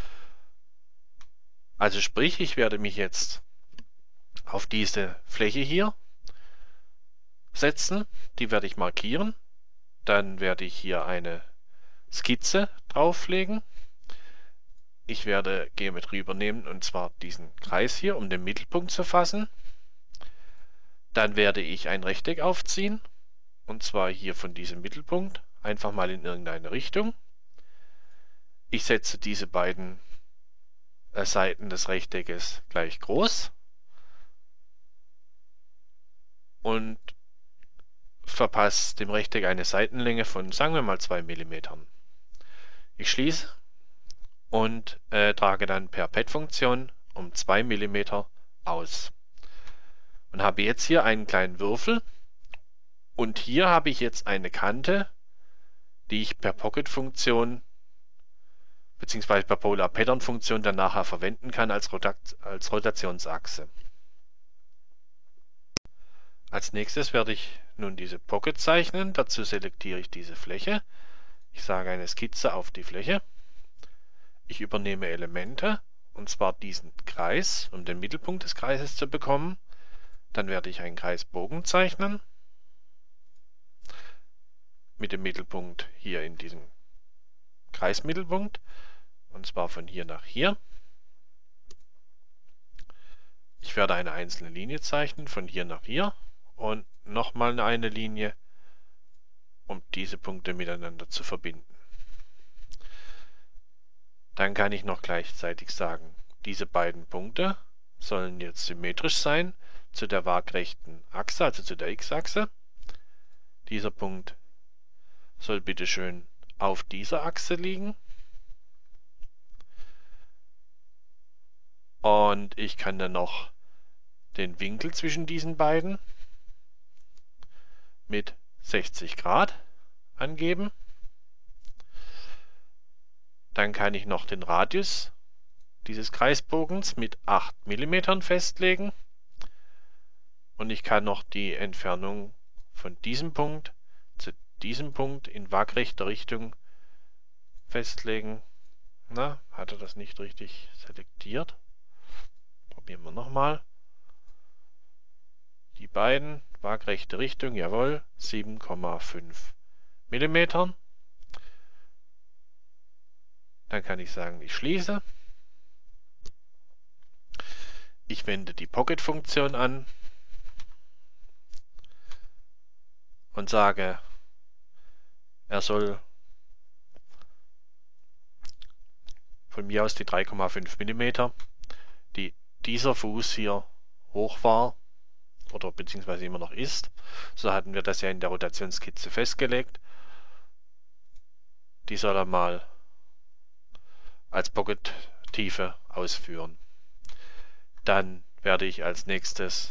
Also sprich, ich werde mich jetzt auf diese Fläche hier setzen, die werde ich markieren, dann werde ich hier eine Skizze drauflegen. Ich werde Geometrie übernehmen und zwar diesen Kreis hier, um den Mittelpunkt zu fassen. Dann werde ich ein Rechteck aufziehen und zwar hier von diesem Mittelpunkt einfach mal in irgendeine Richtung. Ich setze diese beiden äh, Seiten des Rechteckes gleich groß und verpasse dem Rechteck eine Seitenlänge von, sagen wir mal, zwei Millimeter. Ich schließe und äh, trage dann per Pad-Funktion um zwei Millimeter aus. Und habe jetzt hier einen kleinen Würfel und hier habe ich jetzt eine Kante, die ich per Pocket-Funktion bzw. per Polar Pattern-Funktion dann nachher verwenden kann als, Rotat als Rotationsachse. Als nächstes werde ich nun diese Pocket zeichnen. Dazu selektiere ich diese Fläche. Ich sage eine Skizze auf die Fläche. Ich übernehme Elemente, und zwar diesen Kreis, um den Mittelpunkt des Kreises zu bekommen. Dann werde ich einen Kreisbogen zeichnen. Mit dem Mittelpunkt hier in diesem Kreismittelpunkt. Und zwar von hier nach hier. Ich werde eine einzelne Linie zeichnen, von hier nach hier. Und nochmal eine Linie, um diese Punkte miteinander zu verbinden. Dann kann ich noch gleichzeitig sagen, diese beiden Punkte sollen jetzt symmetrisch sein zu der waagrechten Achse, also zu der X-Achse. Dieser Punkt soll bitte schön auf dieser Achse liegen. Und ich kann dann noch den Winkel zwischen diesen beiden mit sechzig Grad angeben. Dann kann ich noch den Radius dieses Kreisbogens mit acht Millimeter festlegen. Und ich kann noch die Entfernung von diesem Punkt zu diesem Punkt in waagrechter Richtung festlegen. Na, hat er das nicht richtig selektiert? Probieren wir nochmal. Die beiden, waagrechte Richtung, jawohl, sieben Komma fünf Millimeter. Dann kann ich sagen, ich schließe. Ich wende die Pocket-Funktion an und sage, er soll von mir aus die drei Komma fünf Millimeter, die dieser Fuß hier hoch war oder beziehungsweise immer noch ist. So hatten wir das ja in der Rotationsskizze festgelegt. Die soll er mal als Pocket-Tiefe ausführen. Dann werde ich als nächstes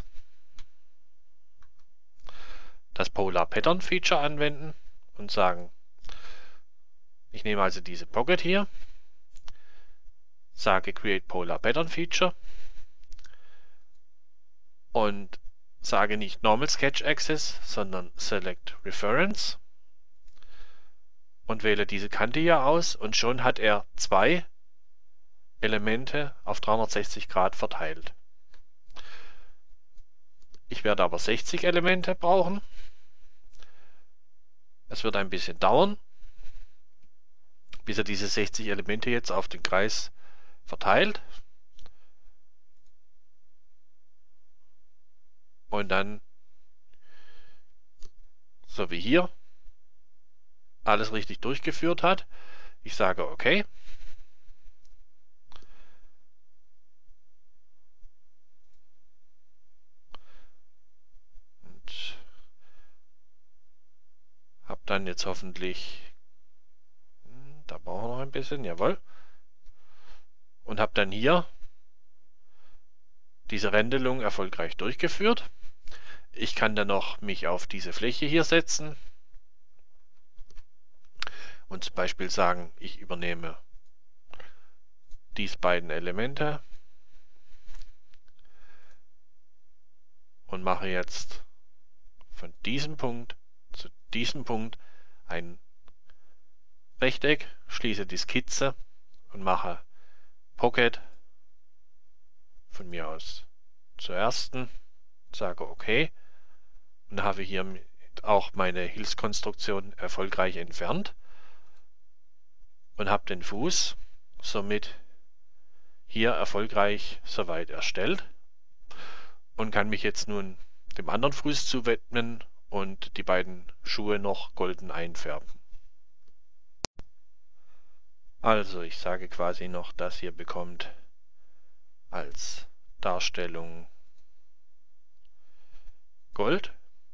das Polar Pattern Feature anwenden und sagen, ich nehme also diese Pocket hier, sage Create Polar Pattern Feature und sage nicht Normal Sketch Axis, sondern Select Reference und wähle diese Kante hier aus und schon hat er zwei Elemente auf dreihundertsechzig Grad verteilt. Ich werde aber sechzig Elemente brauchen. Es wird ein bisschen dauern, bis er diese sechzig Elemente jetzt auf den Kreis verteilt. und dann, so wie hier, alles richtig durchgeführt hat. Ich sage OK. Und habe dann jetzt hoffentlich, da brauchen wir noch ein bisschen, jawohl. Und habe dann hier diese Rendelung erfolgreich durchgeführt. Ich kann dann noch mich auf diese Fläche hier setzen und zum Beispiel sagen, ich übernehme diese beiden Elemente und mache jetzt von diesem Punkt zu diesem Punkt ein Rechteck, schließe die Skizze und mache Pocket von mir aus zur ersten, sage OK und habe hier auch meine Hilfskonstruktion erfolgreich entfernt und habe den Fuß somit hier erfolgreich soweit erstellt und kann mich jetzt nun dem anderen Fuß zuwidmen und die beiden Schuhe noch golden einfärben. Also ich sage quasi noch, das hier bekommt als Darstellung Gold.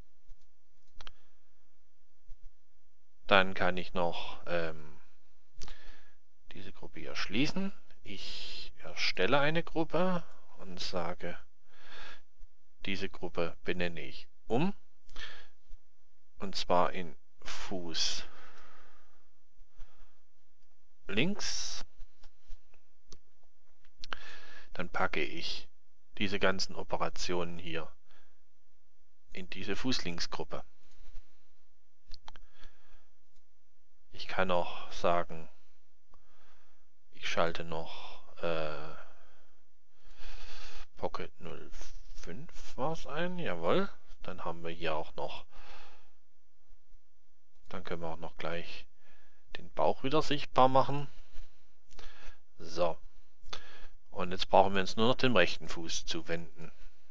Dann kann ich noch ähm, diese Gruppe hier schließen. Ich erstelle eine Gruppe und sage, diese Gruppe benenne ich um. Und zwar in Fuß links. Dann packe ich diese ganzen Operationen hier in diese Fußlinksgruppe. Ich kann auch sagen, ich schalte noch äh, Pocket null fünf war es ein, jawohl. Dann haben wir hier auch noch, dann können wir auch noch gleich den Bauch wieder sichtbar machen. So. Und jetzt brauchen wir uns nur noch den rechten Fuß zuwenden.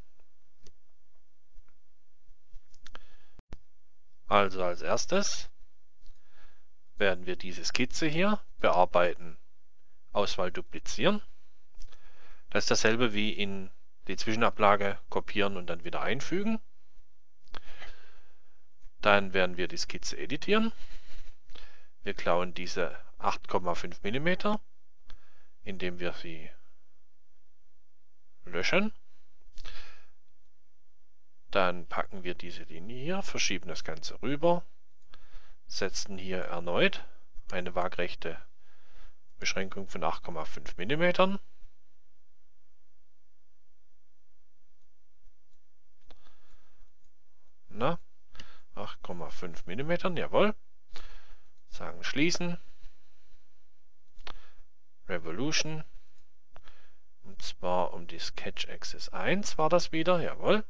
Also als erstes werden wir diese Skizze hier bearbeiten, Auswahl duplizieren. Das ist dasselbe wie in die Zwischenablage kopieren und dann wieder einfügen. Dann werden wir die Skizze editieren. Wir klauen diese acht Komma fünf Millimeter, indem wir sie löschen. Dann packen wir diese Linie hier, verschieben das Ganze rüber, setzen hier erneut eine waagrechte Beschränkung von acht Komma fünf Millimeter. Na, acht Komma fünf Millimeter, jawohl. Sagen schließen. Revolution. Und zwar um die Sketch Axis eins war das wieder, jawohl.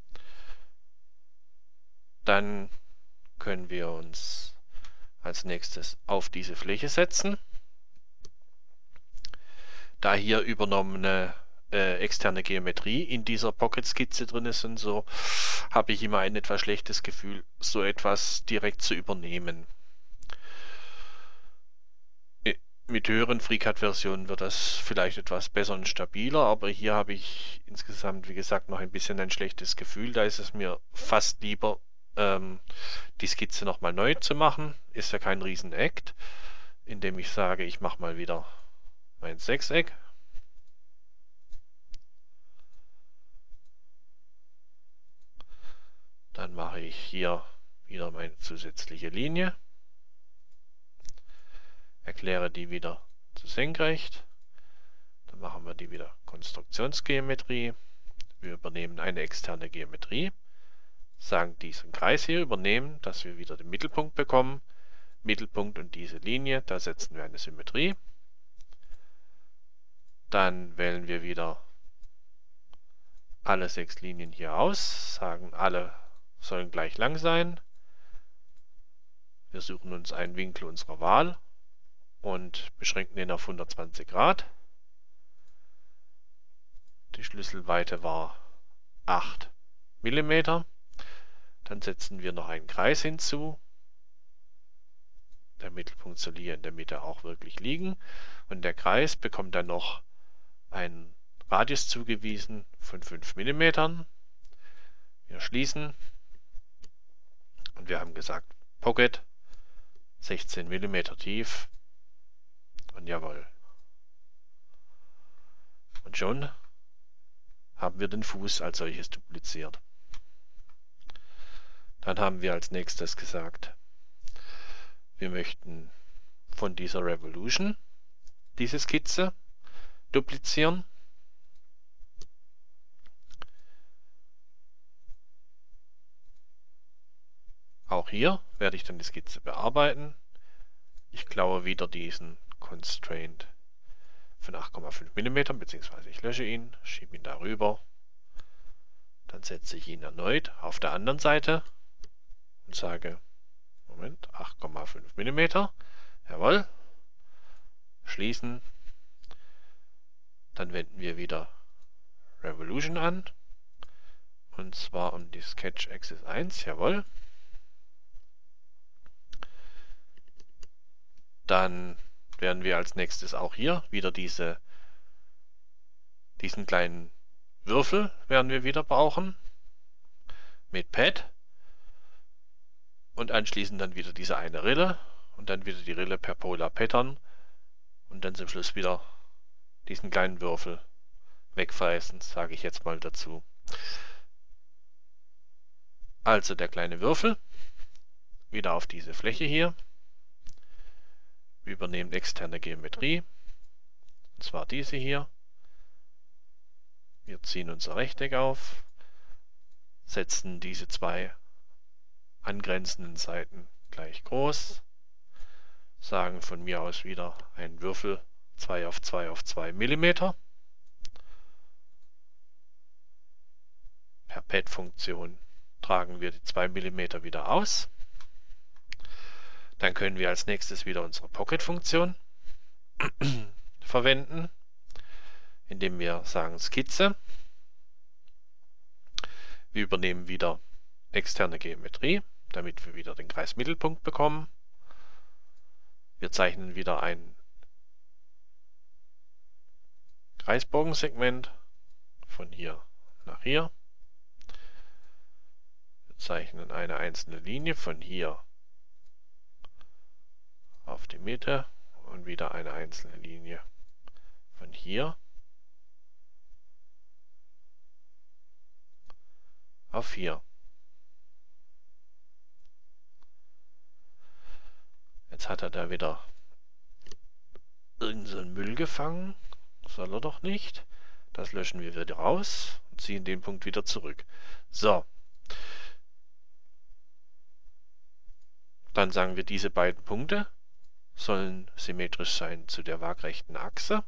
Dann können wir uns als nächstes auf diese Fläche setzen. Da hier übernommene äh, externe Geometrie in dieser Pocket-Skizze drin ist und so, habe ich immer ein etwas schlechtes Gefühl, so etwas direkt zu übernehmen. Mit höheren FreeCAD-Versionen wird das vielleicht etwas besser und stabiler, aber hier habe ich insgesamt, wie gesagt, noch ein bisschen ein schlechtes Gefühl. Da ist es mir fast lieber, ähm, die Skizze nochmal neu zu machen. Ist ja kein Riesen-Act, indem ich sage, ich mache mal wieder mein Sechseck. Dann mache ich hier wieder meine zusätzliche Linie. Erkläre die wieder zu senkrecht. Dann machen wir die wieder Konstruktionsgeometrie. Wir übernehmen eine externe Geometrie. Sagen diesen Kreis hier übernehmen, dass wir wieder den Mittelpunkt bekommen. Mittelpunkt und diese Linie, da setzen wir eine Symmetrie. Dann wählen wir wieder alle sechs Linien hier aus, sagen alle sollen gleich lang sein. Wir suchen uns einen Winkel unserer Wahl und beschränken den auf hundertzwanzig Grad. Die Schlüsselweite war acht Millimeter. Dann setzen wir noch einen Kreis hinzu. Der Mittelpunkt soll hier in der Mitte auch wirklich liegen. Und der Kreis bekommt dann noch einen Radius zugewiesen von fünf Millimeter. Wir schließen. Und wir haben gesagt, Pocket sechzehn Millimeter tief. Und jawohl. Und schon haben wir den Fuß als solches dupliziert. Dann haben wir als nächstes gesagt, wir möchten von dieser Revolution diese Skizze duplizieren. Auch hier werde ich dann die Skizze bearbeiten. Ich klaue wieder diesen Constraint von acht Komma fünf Millimeter, beziehungsweise ich lösche ihn, schiebe ihn darüber. Dann setze ich ihn erneut auf der anderen Seite und sage, Moment, acht Komma fünf Millimeter. Jawohl. Schließen. Dann wenden wir wieder Revolution an. Und zwar um die Sketch Axis eins. Jawohl. Dann werden wir als nächstes auch hier wieder diese, diesen kleinen Würfel werden wir wieder brauchen. Mit Pad. Und anschließend dann wieder diese eine Rille. Und dann wieder die Rille per Polar Pattern. Und dann zum Schluss wieder diesen kleinen Würfel wegfräsen, sage ich jetzt mal dazu. Also der kleine Würfel, wieder auf diese Fläche hier. Wir übernehmen externe Geometrie, und zwar diese hier. Wir ziehen unser Rechteck auf, setzen diese zwei angrenzenden Seiten gleich groß, sagen von mir aus wieder einen Würfel zwei auf zwei auf zwei Millimeter. Per Pad-Funktion tragen wir die zwei Millimeter wieder aus. Dann können wir als nächstes wieder unsere Pocket-Funktion verwenden, indem wir sagen Skizze. Wir übernehmen wieder externe Geometrie, damit wir wieder den Kreismittelpunkt bekommen. Wir zeichnen wieder ein Kreisbogensegment von hier nach hier. Wir zeichnen eine einzelne Linie von hier auf die Mitte und wieder eine einzelne Linie von hier auf hier. Jetzt hat er da wieder irgendeinen Müll gefangen. Soll er doch nicht. Das löschen wir wieder raus und ziehen den Punkt wieder zurück. So. Dann sagen wir, diese beiden Punkte sollen symmetrisch sein zu der waagrechten Achse.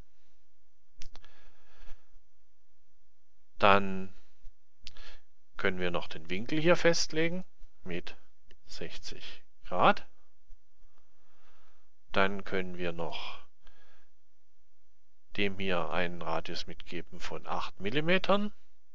Dann können wir noch den Winkel hier festlegen mit sechzig Grad. Dann können wir noch dem hier einen Radius mitgeben von acht Millimeter.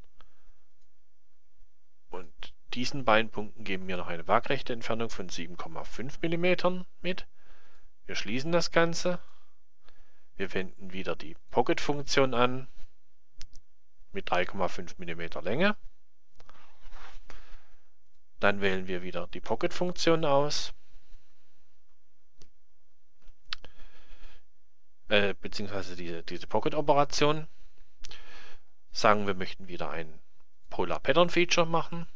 Und diesen beiden Punkten geben wir noch eine waagrechte Entfernung von sieben Komma fünf Millimeter mit. Wir schließen das Ganze. Wir wenden wieder die Pocket-Funktion an mit drei Komma fünf Millimeter Länge. Dann wählen wir wieder die Pocket-Funktion aus, äh, beziehungsweise diese, diese Pocket-Operation. Sagen wir möchten wieder ein Polar Pattern Feature machen.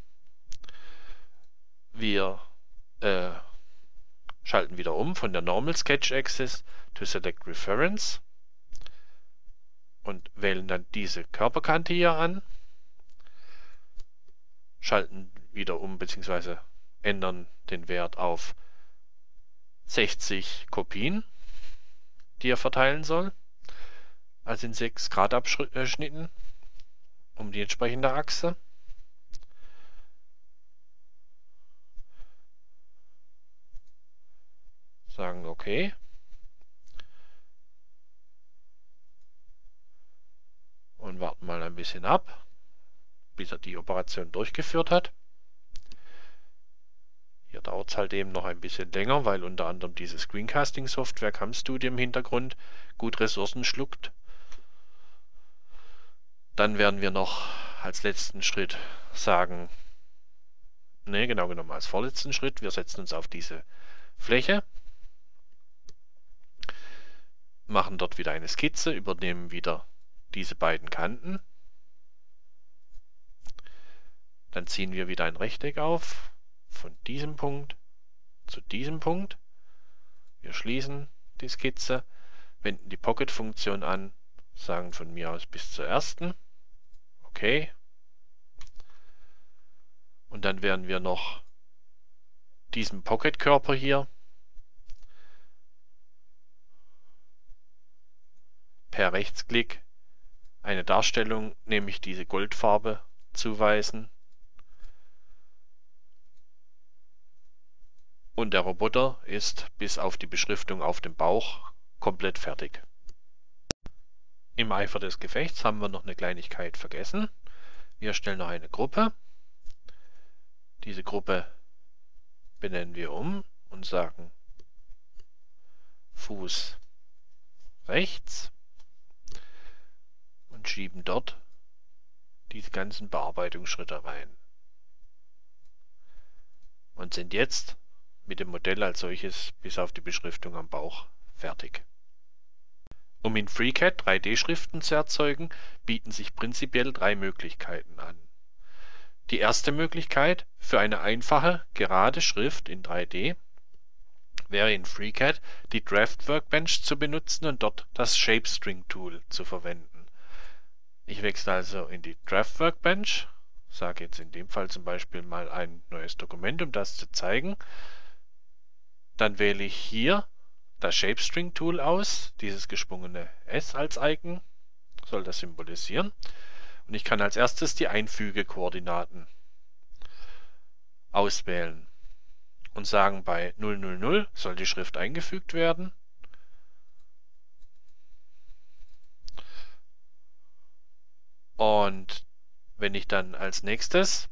Wir äh, schalten wieder um von der Normal Sketch Axis to Select Reference und wählen dann diese Körperkante hier an. Schalten wieder um bzw. ändern den Wert auf sechzig Kopien, die er verteilen soll, also in sechs Grad Abschnitten um die entsprechende Achse. Sagen OK. Und warten mal ein bisschen ab. bis er die Operation durchgeführt hat. Hier dauert es halt eben noch ein bisschen länger, weil unter anderem diese Screencasting-Software CamStudio im Hintergrund gut Ressourcen schluckt. Dann werden wir noch als letzten Schritt sagen, ne, genau genommen als vorletzten Schritt, wir setzen uns auf diese Fläche, machen dort wieder eine Skizze, übernehmen wieder diese beiden Kanten. Dann ziehen wir wieder ein Rechteck auf, von diesem Punkt zu diesem Punkt. Wir schließen die Skizze, wenden die Pocket-Funktion an, sagen von mir aus bis zur ersten. Okay. Und dann werden wir noch diesen Pocket-Körper hier per Rechtsklick eine Darstellung, nämlich diese Goldfarbe, zuweisen. Und der Roboter ist bis auf die Beschriftung auf dem Bauch komplett fertig. Im Eifer des Gefechts haben wir noch eine Kleinigkeit vergessen. Wir erstellen noch eine Gruppe. Diese Gruppe benennen wir um und sagen Fuß rechts und schieben dort diese ganzen Bearbeitungsschritte rein. Und sind jetzt mit dem Modell als solches bis auf die Beschriftung am Bauch fertig. Um in FreeCAD drei D-Schriften zu erzeugen, bieten sich prinzipiell drei Möglichkeiten an. Die erste Möglichkeit für eine einfache, gerade Schrift in drei D wäre in FreeCAD die Draft Workbench zu benutzen und dort das Shapestring Tool zu verwenden. Ich wechsle also in die Draft Workbench, sage jetzt in dem Fall zum Beispiel mal ein neues Dokument, um das zu zeigen. Dann wähle ich hier das Shapestring Tool aus, dieses geschwungene S als Icon, soll das symbolisieren. Und ich kann als erstes die Einfügekoordinaten auswählen und sagen, bei null null null soll die Schrift eingefügt werden. Und wenn ich dann als nächstes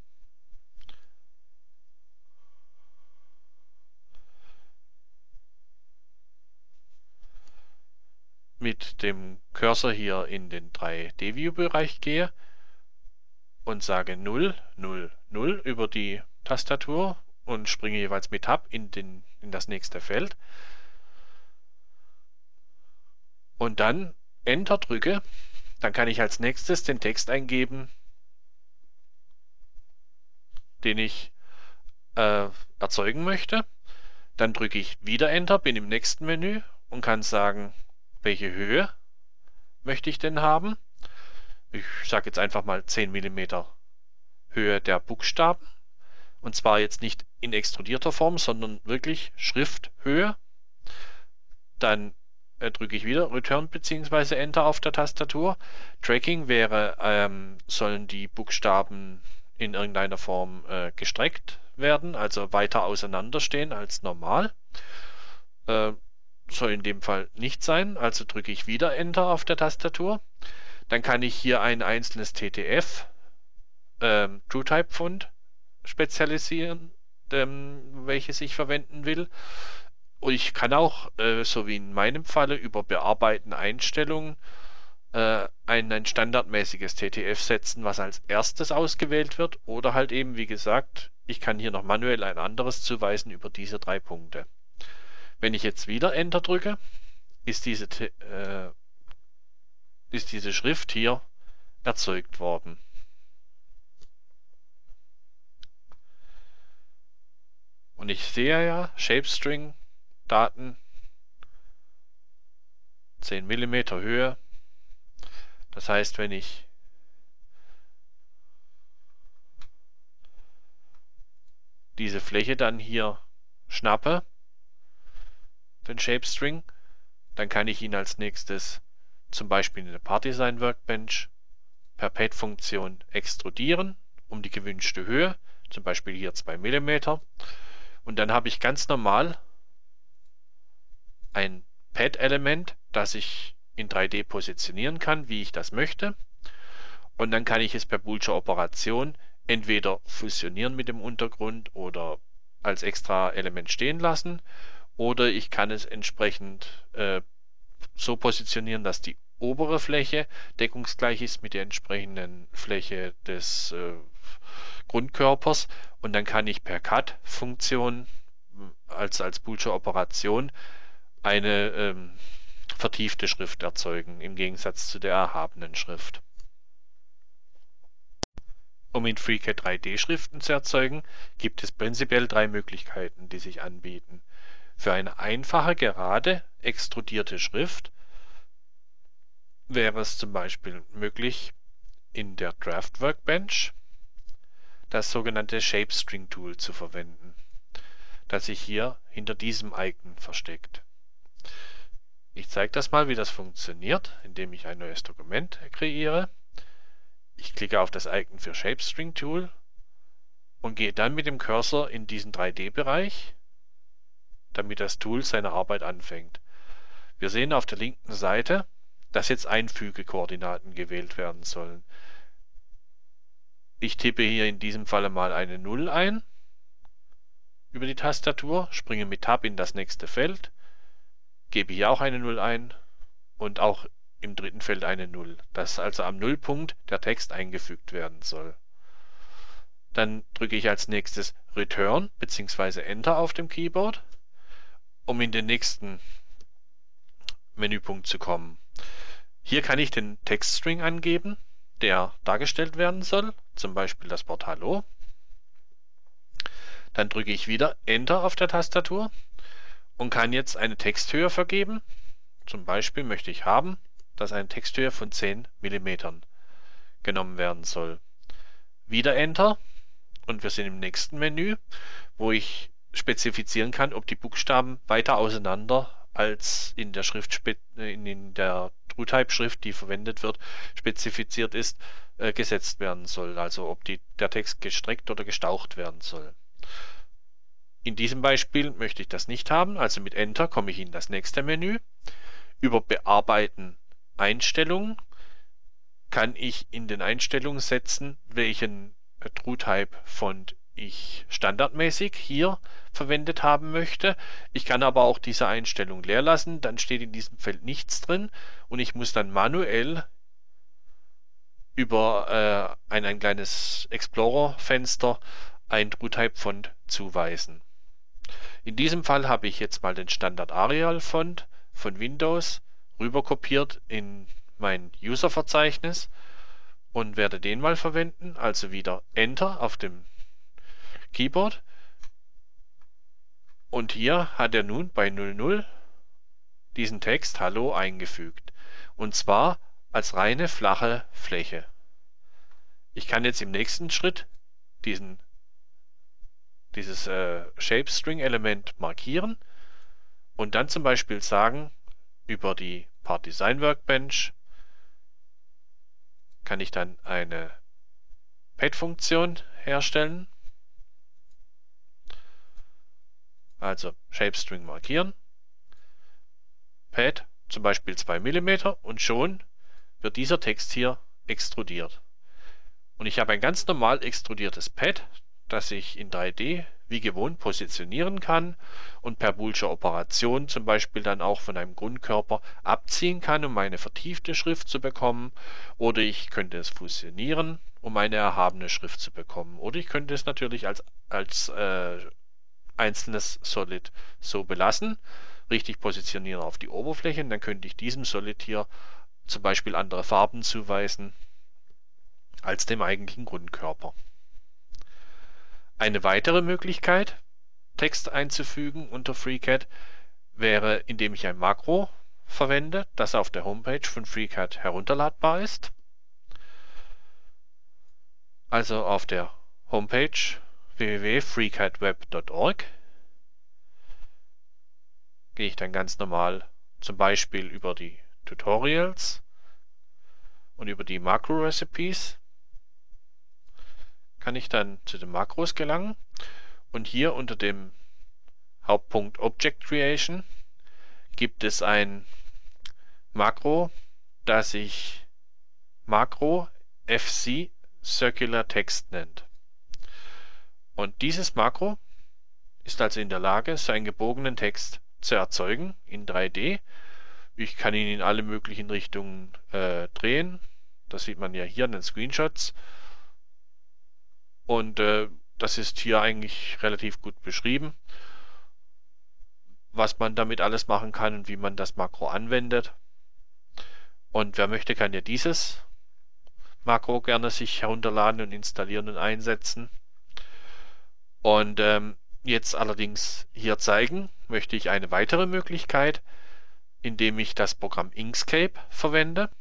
mit dem Cursor hier in den drei D View Bereich gehe und sage null null null über die Tastatur und springe jeweils mit Tab in, den, in das nächste Feld und dann Enter drücke, dann kann ich als nächstes den Text eingeben, den ich äh, erzeugen möchte. Dann drücke ich wieder Enter, bin im nächsten Menü und kann sagen, welche Höhe möchte ich denn haben. Ich sage jetzt einfach mal zehn Millimeter Höhe der Buchstaben. Und zwar jetzt nicht in extrudierter Form, sondern wirklich Schrifthöhe. Dann äh, drücke ich wieder Return bzw. Enter auf der Tastatur. Tracking wäre, ähm, sollen die Buchstaben in irgendeiner Form äh, gestreckt werden, also weiter auseinander stehen als normal. Äh, soll in dem Fall nicht sein, also drücke ich wieder Enter auf der Tastatur. Dann kann ich hier ein einzelnes T T F ähm, TrueType-Font spezialisieren, ähm, welches ich verwenden will. Und ich kann auch, äh, so wie in meinem Falle, über Bearbeiten Einstellungen äh, ein, ein standardmäßiges T T F setzen, was als erstes ausgewählt wird. Oder halt eben, wie gesagt, ich kann hier noch manuell ein anderes zuweisen über diese drei Punkte. Wenn ich jetzt wieder Enter drücke, ist diese, äh, ist diese Schrift hier erzeugt worden. Und ich sehe ja, Shapestring, Daten, zehn Millimeter Höhe. Das heißt, wenn ich diese Fläche dann hier schnappe, den Shapestring, dann kann ich ihn als nächstes zum Beispiel in der Partdesign Workbench per Pad-Funktion extrudieren um die gewünschte Höhe, zum Beispiel hier zwei Millimeter. Und dann habe ich ganz normal ein Pad-Element, das ich in drei D positionieren kann, wie ich das möchte. Und dann kann ich es per Boolsche Operation entweder fusionieren mit dem Untergrund oder als extra Element stehen lassen. Oder ich kann es entsprechend äh, so positionieren, dass die obere Fläche deckungsgleich ist mit der entsprechenden Fläche des äh, Grundkörpers. Und dann kann ich per Cut-Funktion als, als Boolsche Operation eine ähm, vertiefte Schrift erzeugen, im Gegensatz zu der erhabenen Schrift. Um in FreeCAD drei D-Schriften zu erzeugen, gibt es prinzipiell drei Möglichkeiten, die sich anbieten. Für eine einfache, gerade, extrudierte Schrift wäre es zum Beispiel möglich, in der Draft Workbench das sogenannte Shapestring Tool zu verwenden, das sich hier hinter diesem Icon versteckt. Ich zeige das mal, wie das funktioniert, indem ich ein neues Dokument kreiere. Ich klicke auf das Icon für Shapestring Tool und gehe dann mit dem Cursor in diesen drei D-Bereich, damit das Tool seine Arbeit anfängt. Wir sehen auf der linken Seite, dass jetzt Einfügekoordinaten gewählt werden sollen. Ich tippe hier in diesem Falle mal eine null ein über die Tastatur, springe mit Tab in das nächste Feld, gebe hier auch eine null ein und auch im dritten Feld eine null, dass also am Nullpunkt der Text eingefügt werden soll. Dann drücke ich als nächstes Return bzw. Enter auf dem Keyboard, um in den nächsten Menüpunkt zu kommen. Hier kann ich den Textstring angeben, der dargestellt werden soll, zum Beispiel das Wort Hallo. Dann drücke ich wieder Enter auf der Tastatur und kann jetzt eine Texthöhe vergeben. Zum Beispiel möchte ich haben, dass eine Texthöhe von zehn Millimeter genommen werden soll. Wieder Enter und wir sind im nächsten Menü, wo ich spezifizieren kann, ob die Buchstaben weiter auseinander als in der Schrift, in der TrueType-Schrift, die verwendet wird, spezifiziert ist, äh, gesetzt werden soll. Also ob die, der Text gestreckt oder gestaucht werden soll. In diesem Beispiel möchte ich das nicht haben, also mit Enter komme ich in das nächste Menü. Über Bearbeiten Einstellungen kann ich in den Einstellungen setzen, welchen TrueType-Font ich standardmäßig hier verwendet haben möchte. Ich kann aber auch diese Einstellung leer lassen, dann steht in diesem Feld nichts drin und ich muss dann manuell über äh, ein, ein kleines Explorer-Fenster ein TrueType-Font zuweisen. In diesem Fall habe ich jetzt mal den Standard Arial-Font von Windows rüberkopiert in mein User-Verzeichnis und werde den mal verwenden, also wieder Enter auf dem Keyboard. Und hier hat er nun bei null null diesen Text Hallo eingefügt. Und zwar als reine flache Fläche. Ich kann jetzt im nächsten Schritt diesen, dieses äh, Shape-String-Element markieren und dann zum Beispiel sagen, über die Part Design Workbench kann ich dann eine Pad-Funktion herstellen. Also Shapestring markieren, Pad zum Beispiel zwei Millimeter und schon wird dieser Text hier extrudiert. Und ich habe ein ganz normal extrudiertes Pad, das ich in drei D wie gewohnt positionieren kann und per Boolsche Operation zum Beispiel dann auch von einem Grundkörper abziehen kann, um eine vertiefte Schrift zu bekommen. Oder ich könnte es fusionieren, um eine erhabene Schrift zu bekommen. Oder ich könnte es natürlich als, als äh, einzelnes Solid so belassen, richtig positionieren auf die Oberfläche. Und dann könnte ich diesem Solid hier zum Beispiel andere Farben zuweisen als dem eigentlichen Grundkörper. Eine weitere Möglichkeit, Text einzufügen unter FreeCAD, wäre, indem ich ein Makro verwende, das auf der Homepage von FreeCAD herunterladbar ist. Also auf der Homepage w w w punkt freecadweb punkt org gehe ich dann ganz normal zum Beispiel über die Tutorials und über die Makro-Recipes kann ich dann zu den Makros gelangen und hier unter dem Hauptpunkt Object Creation gibt es ein Makro, das ich Makro F C Circular Text nennt. Und dieses Makro ist also in der Lage, so einen gebogenen Text zu erzeugen in drei D. Ich kann ihn in alle möglichen Richtungen äh, drehen. Das sieht man ja hier in den Screenshots. Und äh, das ist hier eigentlich relativ gut beschrieben, was man damit alles machen kann und wie man das Makro anwendet. Und wer möchte, kann ja dieses Makro gerne sich herunterladen und installieren und einsetzen. Und ähm, jetzt allerdings hier zeigen möchte ich eine weitere Möglichkeit, indem ich das Programm Inkscape verwende.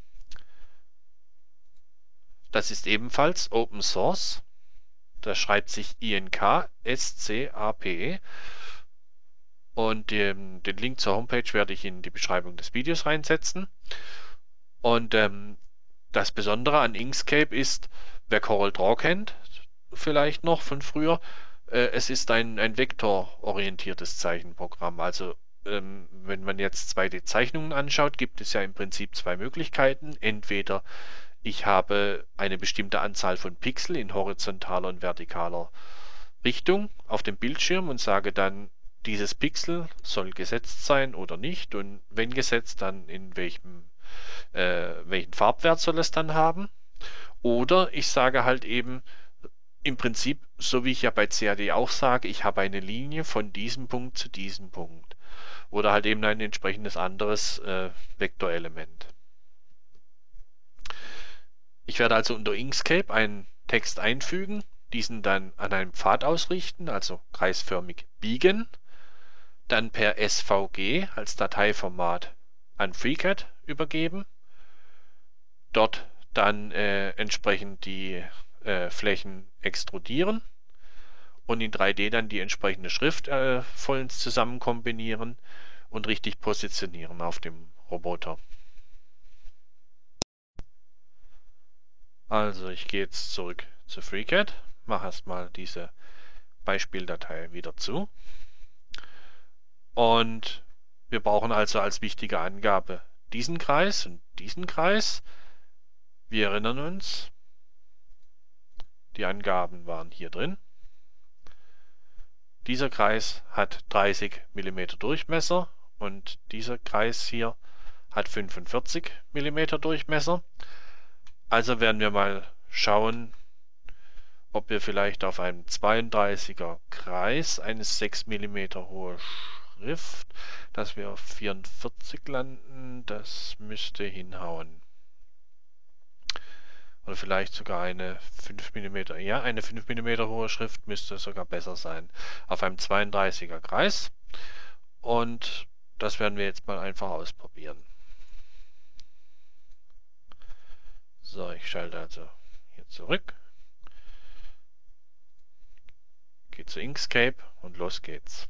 Das ist ebenfalls Open Source. Das schreibt sich I N K S C A P E. Und den, den Link zur Homepage werde ich in die Beschreibung des Videos reinsetzen. Und ähm, das Besondere an Inkscape ist, wer CorelDRAW kennt, vielleicht noch von früher, äh, es ist ein, ein vektororientiertes Zeichenprogramm. Also ähm, wenn man jetzt zwei D-Zeichnungen anschaut, gibt es ja im Prinzip zwei Möglichkeiten. Entweder ich habe eine bestimmte Anzahl von Pixel in horizontaler und vertikaler Richtung auf dem Bildschirm und sage dann, dieses Pixel soll gesetzt sein oder nicht, und wenn gesetzt, dann in welchem, äh, welchen Farbwert soll es dann haben. Oder ich sage halt eben im Prinzip, so wie ich ja bei C A D auch sage, ich habe eine Linie von diesem Punkt zu diesem Punkt. Oder halt eben ein entsprechendes anderes äh, Vektorelement. Ich werde also unter Inkscape einen Text einfügen, diesen dann an einem Pfad ausrichten, also kreisförmig biegen, dann per S V G als Dateiformat an FreeCAD übergeben, dort dann äh, entsprechend die äh, Flächen extrudieren und in drei D dann die entsprechende Schrift äh, vollends zusammen kombinieren und richtig positionieren auf dem Roboter. Also ich gehe jetzt zurück zu FreeCAD, mache erstmal diese Beispieldatei wieder zu. Und wir brauchen also als wichtige Angabe diesen Kreis und diesen Kreis. Wir erinnern uns, die Angaben waren hier drin. Dieser Kreis hat dreißig Millimeter Durchmesser und dieser Kreis hier hat fünfundvierzig Millimeter Durchmesser. Also werden wir mal schauen, ob wir vielleicht auf einem zweiunddreißiger Kreis eine sechs Millimeter hohe Schrift, dass wir auf vierundvierzig landen, das müsste hinhauen. Oder vielleicht sogar eine fünf Millimeter, ja, eine fünf Millimeter hohe Schrift müsste sogar besser sein. Auf einem zweiunddreißiger Kreis. Und das werden wir jetzt mal einfach ausprobieren. So, ich schalte also hier zurück. Gehe zu Inkscape und los geht's.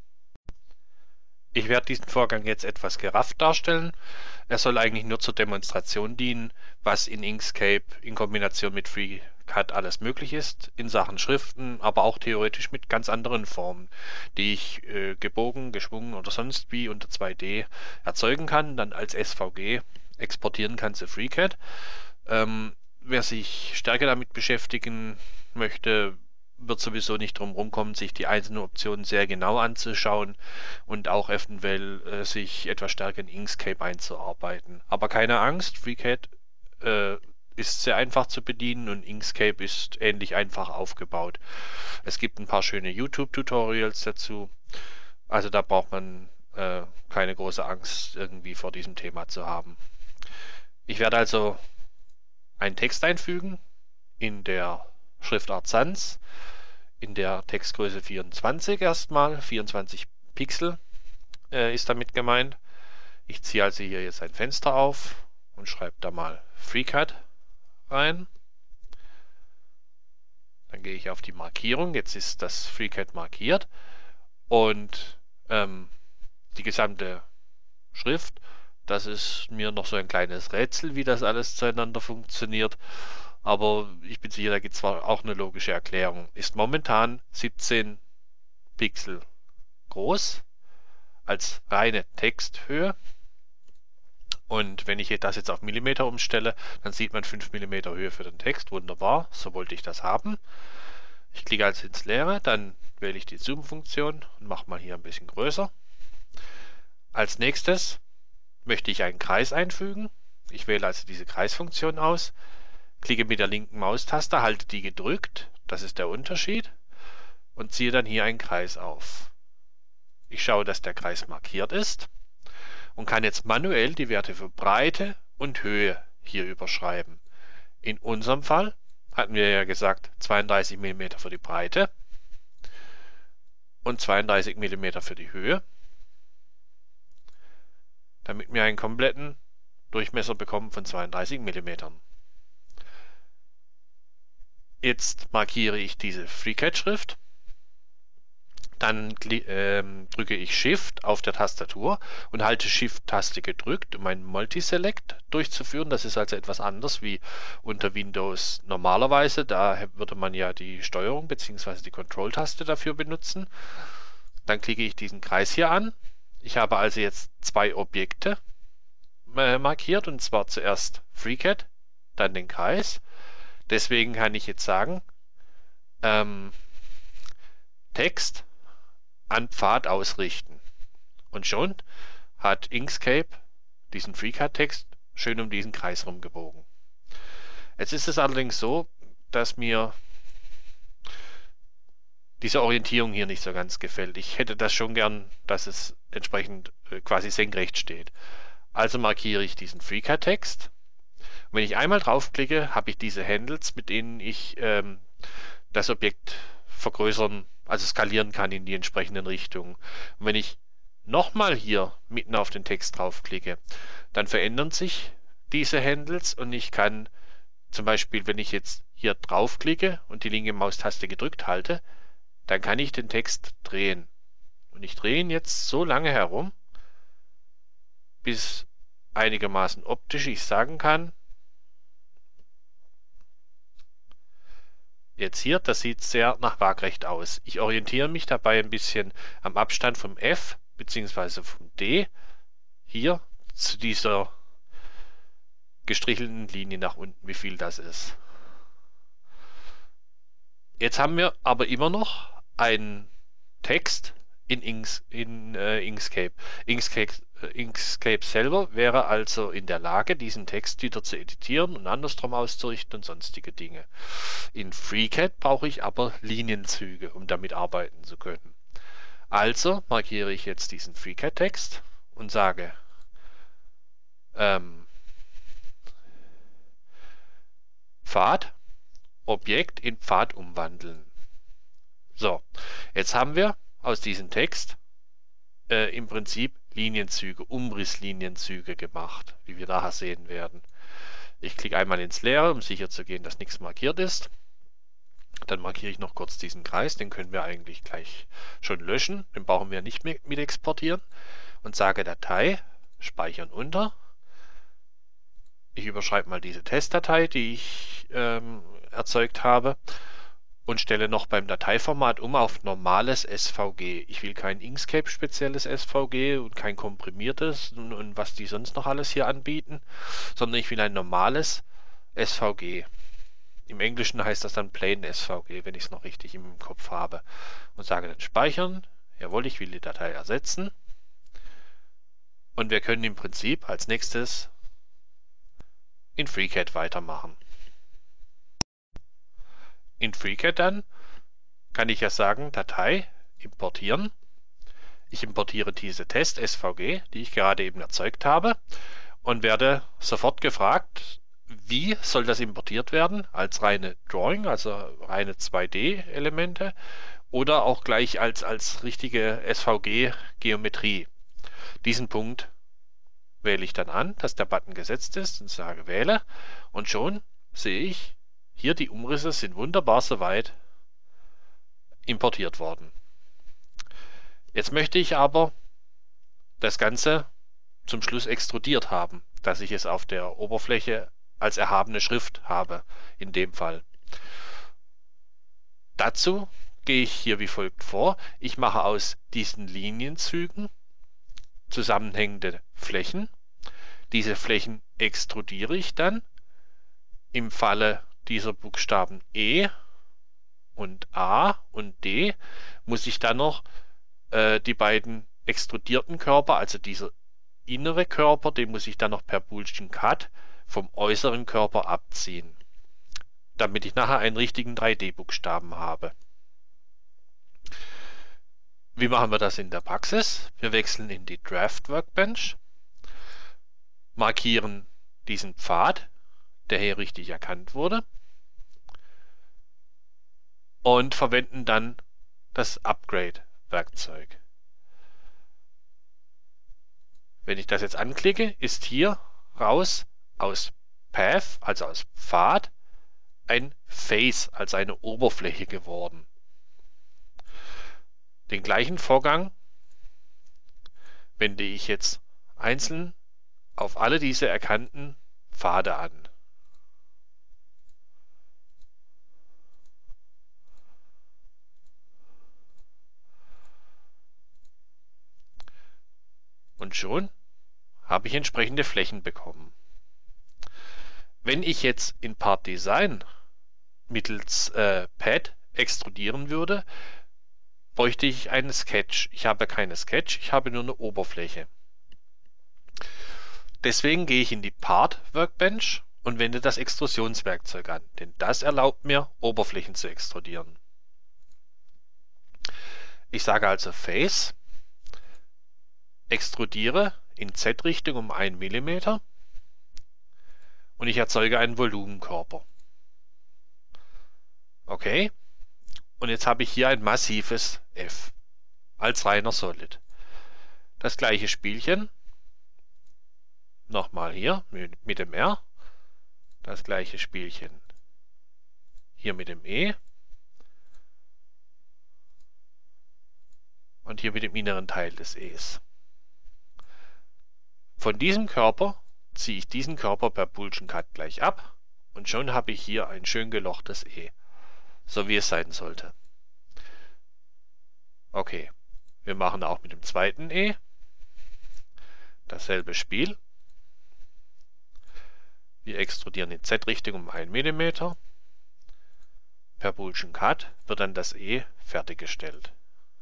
Ich werde diesen Vorgang jetzt etwas gerafft darstellen. Er soll eigentlich nur zur Demonstration dienen, was in Inkscape in Kombination mit FreeCAD alles möglich ist, in Sachen Schriften, aber auch theoretisch mit ganz anderen Formen, die ich äh, gebogen, geschwungen oder sonst wie unter zwei D erzeugen kann, dann als S V G exportieren kann zu FreeCAD. Ähm, wer sich stärker damit beschäftigen möchte, wird sowieso nicht drum rumkommen, sich die einzelnen Optionen sehr genau anzuschauen und auch eventuell äh, sich etwas stärker in Inkscape einzuarbeiten. Aber keine Angst, FreeCAD äh, ist sehr einfach zu bedienen und Inkscape ist ähnlich einfach aufgebaut. Es gibt ein paar schöne YouTube-Tutorials dazu, also da braucht man äh, keine große Angst irgendwie vor diesem Thema zu haben. Ich werde also einen Text einfügen in der Schriftart Sans, in der Textgröße vierundzwanzig erstmal, vierundzwanzig Pixel äh, ist damit gemeint. Ich ziehe also hier jetzt ein Fenster auf und schreibe da mal FreeCAD rein. Dann gehe ich auf die Markierung, jetzt ist das FreeCAD markiert und ähm, die gesamte Schrift, das ist mir noch so ein kleines Rätsel, wie das alles zueinander funktioniert. Aber ich bin sicher, da gibt es zwar auch eine logische Erklärung. Ist momentan siebzehn Pixel groß als reine Texthöhe Und wenn ich das jetzt auf Millimeter umstelle, dann sieht man fünf Millimeter Höhe für den Text. Wunderbar, so wollte ich das haben. Ich klicke also ins Leere, dann wähle ich die Zoom-Funktion und mache mal hier ein bisschen größer. Als nächstes möchte ich einen Kreis einfügen. Ich wähle also diese Kreisfunktion aus, klicke mit der linken Maustaste, halte die gedrückt, das ist der Unterschied, und ziehe dann hier einen Kreis auf. Ich schaue, dass der Kreis markiert ist und kann jetzt manuell die Werte für Breite und Höhe hier überschreiben. In unserem Fall hatten wir ja gesagt zweiunddreißig Millimeter für die Breite und zweiunddreißig Millimeter für die Höhe, damit wir einen kompletten Durchmesser bekommen von zweiunddreißig Millimeter. Jetzt markiere ich diese FreeCAD-Schrift. Dann ähm, drücke ich Shift auf der Tastatur und halte Shift-Taste gedrückt, um einen Multiselect durchzuführen. Das ist also etwas anders wie unter Windows normalerweise. Da würde man ja die Steuerung bzw. die Control-Taste dafür benutzen. Dann klicke ich diesen Kreis hier an. Ich habe also jetzt zwei Objekte äh, markiert, und zwar zuerst FreeCAD, dann den Kreis. Deswegen kann ich jetzt sagen, ähm, Text an Pfad ausrichten. Und schon hat Inkscape diesen FreeCAD-Text schön um diesen Kreis rumgebogen. Jetzt ist es allerdings so, dass mir diese Orientierung hier nicht so ganz gefällt. Ich hätte das schon gern, dass es entsprechend äh, quasi senkrecht steht. Also markiere ich diesen FreeCAD-Text. Wenn ich einmal draufklicke, habe ich diese Handles, mit denen ich ähm, das Objekt vergrößern, also skalieren kann in die entsprechenden Richtungen. Und wenn ich nochmal hier mitten auf den Text draufklicke, dann verändern sich diese Handles und ich kann zum Beispiel, wenn ich jetzt hier draufklicke und die linke Maustaste gedrückt halte, dann kann ich den Text drehen. Und ich drehe ihn jetzt so lange herum, bis einigermaßen optisch ich sagen kann, jetzt hier, das sieht sehr nach waagrecht aus. Ich orientiere mich dabei ein bisschen am Abstand vom F bzw. vom D hier zu dieser gestrichelten Linie nach unten, wie viel das ist. Jetzt haben wir aber immer noch einen Text in, Inks, in äh, Inkscape. Inkscape. Inkscape selber wäre also in der Lage, diesen Text wieder zu editieren und andersrum auszurichten und sonstige Dinge. In FreeCAD brauche ich aber Linienzüge, um damit arbeiten zu können. Also markiere ich jetzt diesen FreeCAD-Text und sage ähm, Pfad, Objekt in Pfad umwandeln. So, jetzt haben wir aus diesem Text äh, im Prinzip Linienzüge, Umrisslinienzüge gemacht, wie wir nachher sehen werden. Ich klicke einmal ins Leere, um sicher zu gehen, dass nichts markiert ist. Dann markiere ich noch kurz diesen Kreis, den können wir eigentlich gleich schon löschen, den brauchen wir nicht mit exportieren, und sage Datei, speichern unter. Ich überschreibe mal diese Testdatei, die ich ähm, erzeugt habe, und stelle noch beim Dateiformat um auf normales S V G. Ich will kein Inkscape-spezielles S V G und kein komprimiertes und, und was die sonst noch alles hier anbieten, sondern ich will ein normales S V G. Im Englischen heißt das dann Plain S V G, wenn ich es noch richtig im Kopf habe. Und sage dann Speichern. Jawohl, ich will die Datei ersetzen. Und wir können im Prinzip als nächstes in FreeCAD weitermachen. In FreeCAD dann kann ich ja sagen, Datei importieren. Ich importiere diese Test S V G, die ich gerade eben erzeugt habe, und werde sofort gefragt, wie soll das importiert werden? Als reine Drawing, also reine zwei D-Elemente, oder auch gleich als, als richtige S V G-Geometrie. Diesen Punkt wähle ich dann an, dass der Button gesetzt ist, und sage Wähle, und schon sehe ich, hier die Umrisse sind wunderbar soweit importiert worden. Jetzt möchte ich aber das Ganze zum Schluss extrudiert haben, dass ich es auf der Oberfläche als erhabene Schrift habe, in dem Fall. Dazu gehe ich hier wie folgt vor. Ich mache aus diesen Linienzügen zusammenhängende Flächen. Diese Flächen extrudiere ich dann. Im Falle dieser Buchstaben E und A und D muss ich dann noch äh, die beiden extrudierten Körper, also dieser innere Körper, den muss ich dann noch per Boolschen Cut vom äußeren Körper abziehen, damit ich nachher einen richtigen drei D-Buchstaben habe. Wie machen wir das in der Praxis? Wir wechseln in die Draft Workbench, markieren diesen Pfad, der hier richtig erkannt wurde, und verwenden dann das Upgrade-Werkzeug. Wenn ich das jetzt anklicke, ist hier raus aus Path, also aus Pfad, ein Face, also eine Oberfläche geworden. Den gleichen Vorgang wende ich jetzt einzeln auf alle diese erkannten Pfade an. Und schon habe ich entsprechende Flächen bekommen. Wenn ich jetzt in Part Design mittels äh, Pad extrudieren würde, bräuchte ich einen Sketch. Ich habe keine Sketch, ich habe nur eine Oberfläche. Deswegen gehe ich in die Part Workbench und wende das Extrusionswerkzeug an, denn das erlaubt mir, Oberflächen zu extrudieren. Ich sage also Face, extrudiere in Z-Richtung um einen Millimeter und ich erzeuge einen Volumenkörper. Okay, und jetzt habe ich hier ein massives F als reiner Solid. Das gleiche Spielchen, nochmal hier mit, mit dem R, das gleiche Spielchen hier mit dem E und hier mit dem inneren Teil des E's. Von diesem Körper ziehe ich diesen Körper per Boolschen Cut gleich ab und schon habe ich hier ein schön gelochtes E, so wie es sein sollte. Okay, wir machen auch mit dem zweiten E dasselbe Spiel. Wir extrudieren in Z-Richtung um einen Millimeter. Per Boolschen Cut wird dann das E fertiggestellt.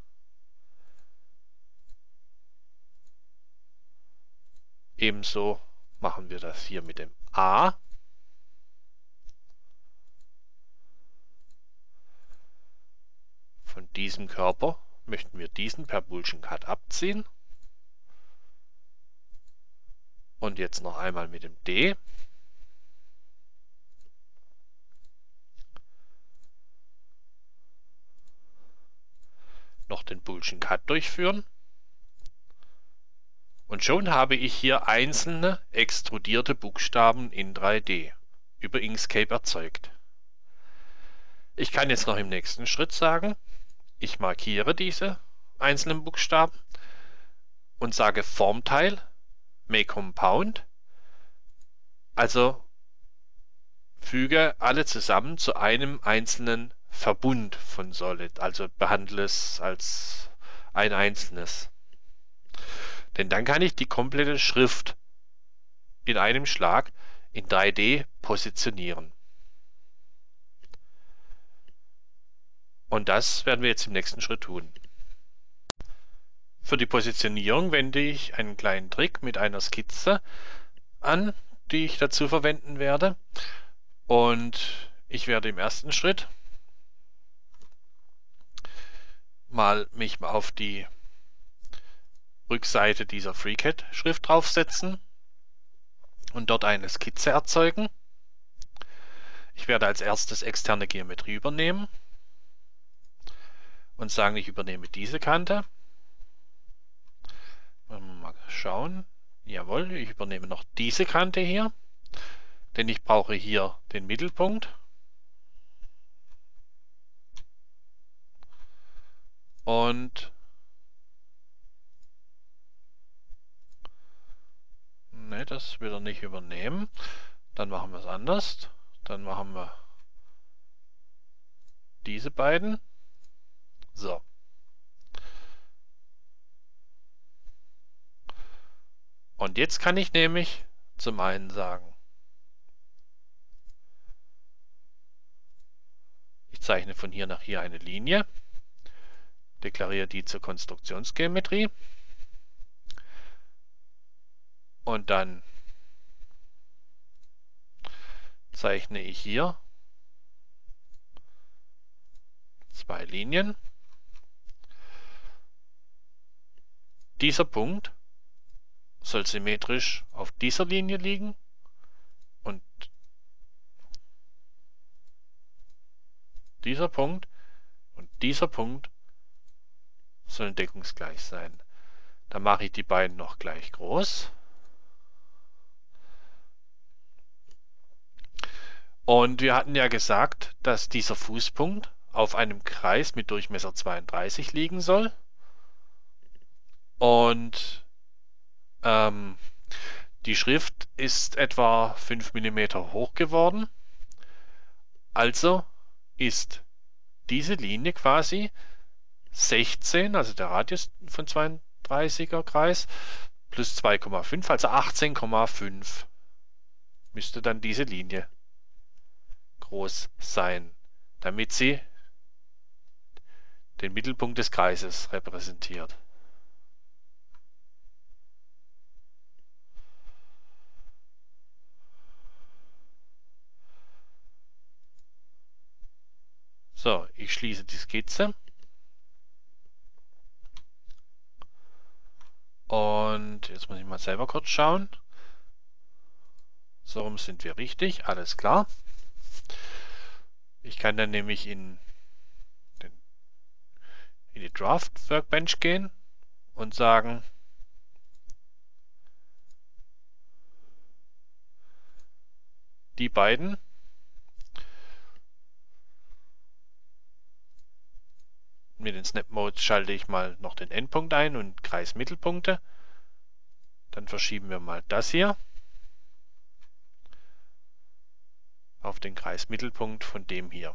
Ebenso machen wir das hier mit dem A. Von diesem Körper möchten wir diesen per Boolschen Cut abziehen. Und jetzt noch einmal mit dem D. Noch den Boolschen Cut durchführen. Und schon habe ich hier einzelne extrudierte Buchstaben in drei D über Inkscape erzeugt. Ich kann jetzt noch im nächsten Schritt sagen, ich markiere diese einzelnen Buchstaben und sage Formteil, Make Compound, also füge alle zusammen zu einem einzelnen Verbund von Solid, also behandle es als ein einzelnes. Denn dann kann ich die komplette Schrift in einem Schlag in drei D positionieren. Und das werden wir jetzt im nächsten Schritt tun. Für die Positionierung wende ich einen kleinen Trick mit einer Skizze an, die ich dazu verwenden werde. Und ich werde im ersten Schritt mal mich auf die Rückseite dieser FreeCAD-Schrift draufsetzen und dort eine Skizze erzeugen. Ich werde als erstes externe Geometrie übernehmen und sagen, ich übernehme diese Kante. Mal schauen. Jawohl, ich übernehme noch diese Kante hier, denn ich brauche hier den Mittelpunkt. Und ne, das will er nicht übernehmen. Dann machen wir es anders. Dann machen wir diese beiden. So. Und jetzt kann ich nämlich zum einen sagen, ich zeichne von hier nach hier eine Linie, deklariere die zur Konstruktionsgeometrie und dann zeichne ich hier zwei Linien. Dieser Punkt soll symmetrisch auf dieser Linie liegen und dieser Punkt und dieser Punkt sollen deckungsgleich sein. Dann mache ich die beiden noch gleich groß. Und wir hatten ja gesagt, dass dieser Fußpunkt auf einem Kreis mit Durchmesser zweiunddreißig liegen soll. Und ähm, die Schrift ist etwa fünf Millimeter hoch geworden. Also ist diese Linie quasi sechzehn, also der Radius von zweiunddreißiger Kreis, plus zwei Komma fünf, also achtzehn Komma fünf müsste dann diese Linie groß sein, damit sie den Mittelpunkt des Kreises repräsentiert. So, ich schließe die Skizze. Und jetzt muss ich mal selber kurz schauen. So rum sind wir richtig, alles klar. Ich kann dann nämlich in, den, in die Draft Workbench gehen und sagen, die beiden mit den Snap Modes schalte ich mal noch den Endpunkt ein und Kreismittelpunkte. Dann verschieben wir mal das hier auf den Kreismittelpunkt von dem hier.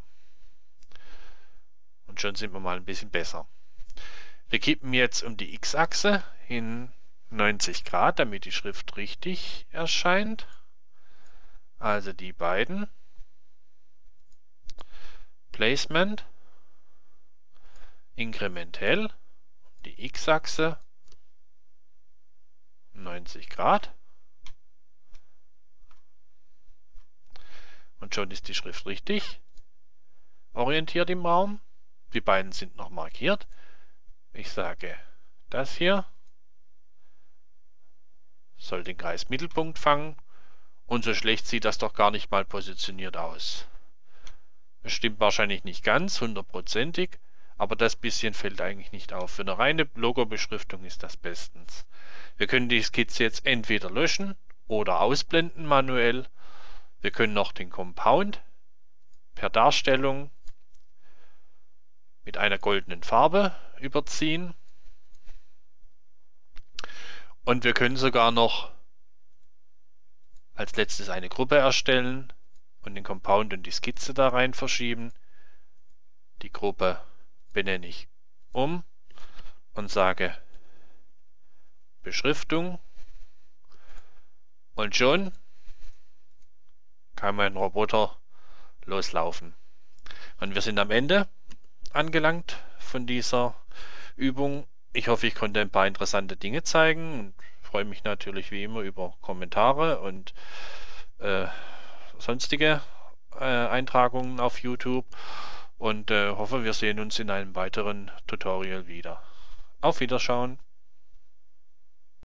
Und schon sind wir mal ein bisschen besser. Wir kippen jetzt um die X-Achse in neunzig Grad, damit die Schrift richtig erscheint. Also die beiden. Placement. Inkrementell. Die X-Achse. neunzig Grad. Und schon ist die Schrift richtig orientiert im Raum. Die beiden sind noch markiert. Ich sage, das hier soll den Kreismittelpunkt fangen. Und so schlecht sieht das doch gar nicht mal positioniert aus. Es stimmt wahrscheinlich nicht ganz, hundertprozentig, aber das bisschen fällt eigentlich nicht auf. Für eine reine Logo-Beschriftung ist das bestens. Wir können die Skizze jetzt entweder löschen oder ausblenden manuell. Wir können noch den Compound per Darstellung mit einer goldenen Farbe überziehen. Und wir können sogar noch als letztes eine Gruppe erstellen und den Compound und die Skizze da rein verschieben. Die Gruppe benenne ich um und sage Beschriftung. Und schon kann mein Roboter loslaufen. Und wir sind am Ende angelangt von dieser Übung. Ich hoffe, ich konnte ein paar interessante Dinge zeigen und freue mich natürlich wie immer über Kommentare und äh, sonstige äh, Eintragungen auf YouTube und äh, hoffe, wir sehen uns in einem weiteren Tutorial wieder. Auf Wiederschauen!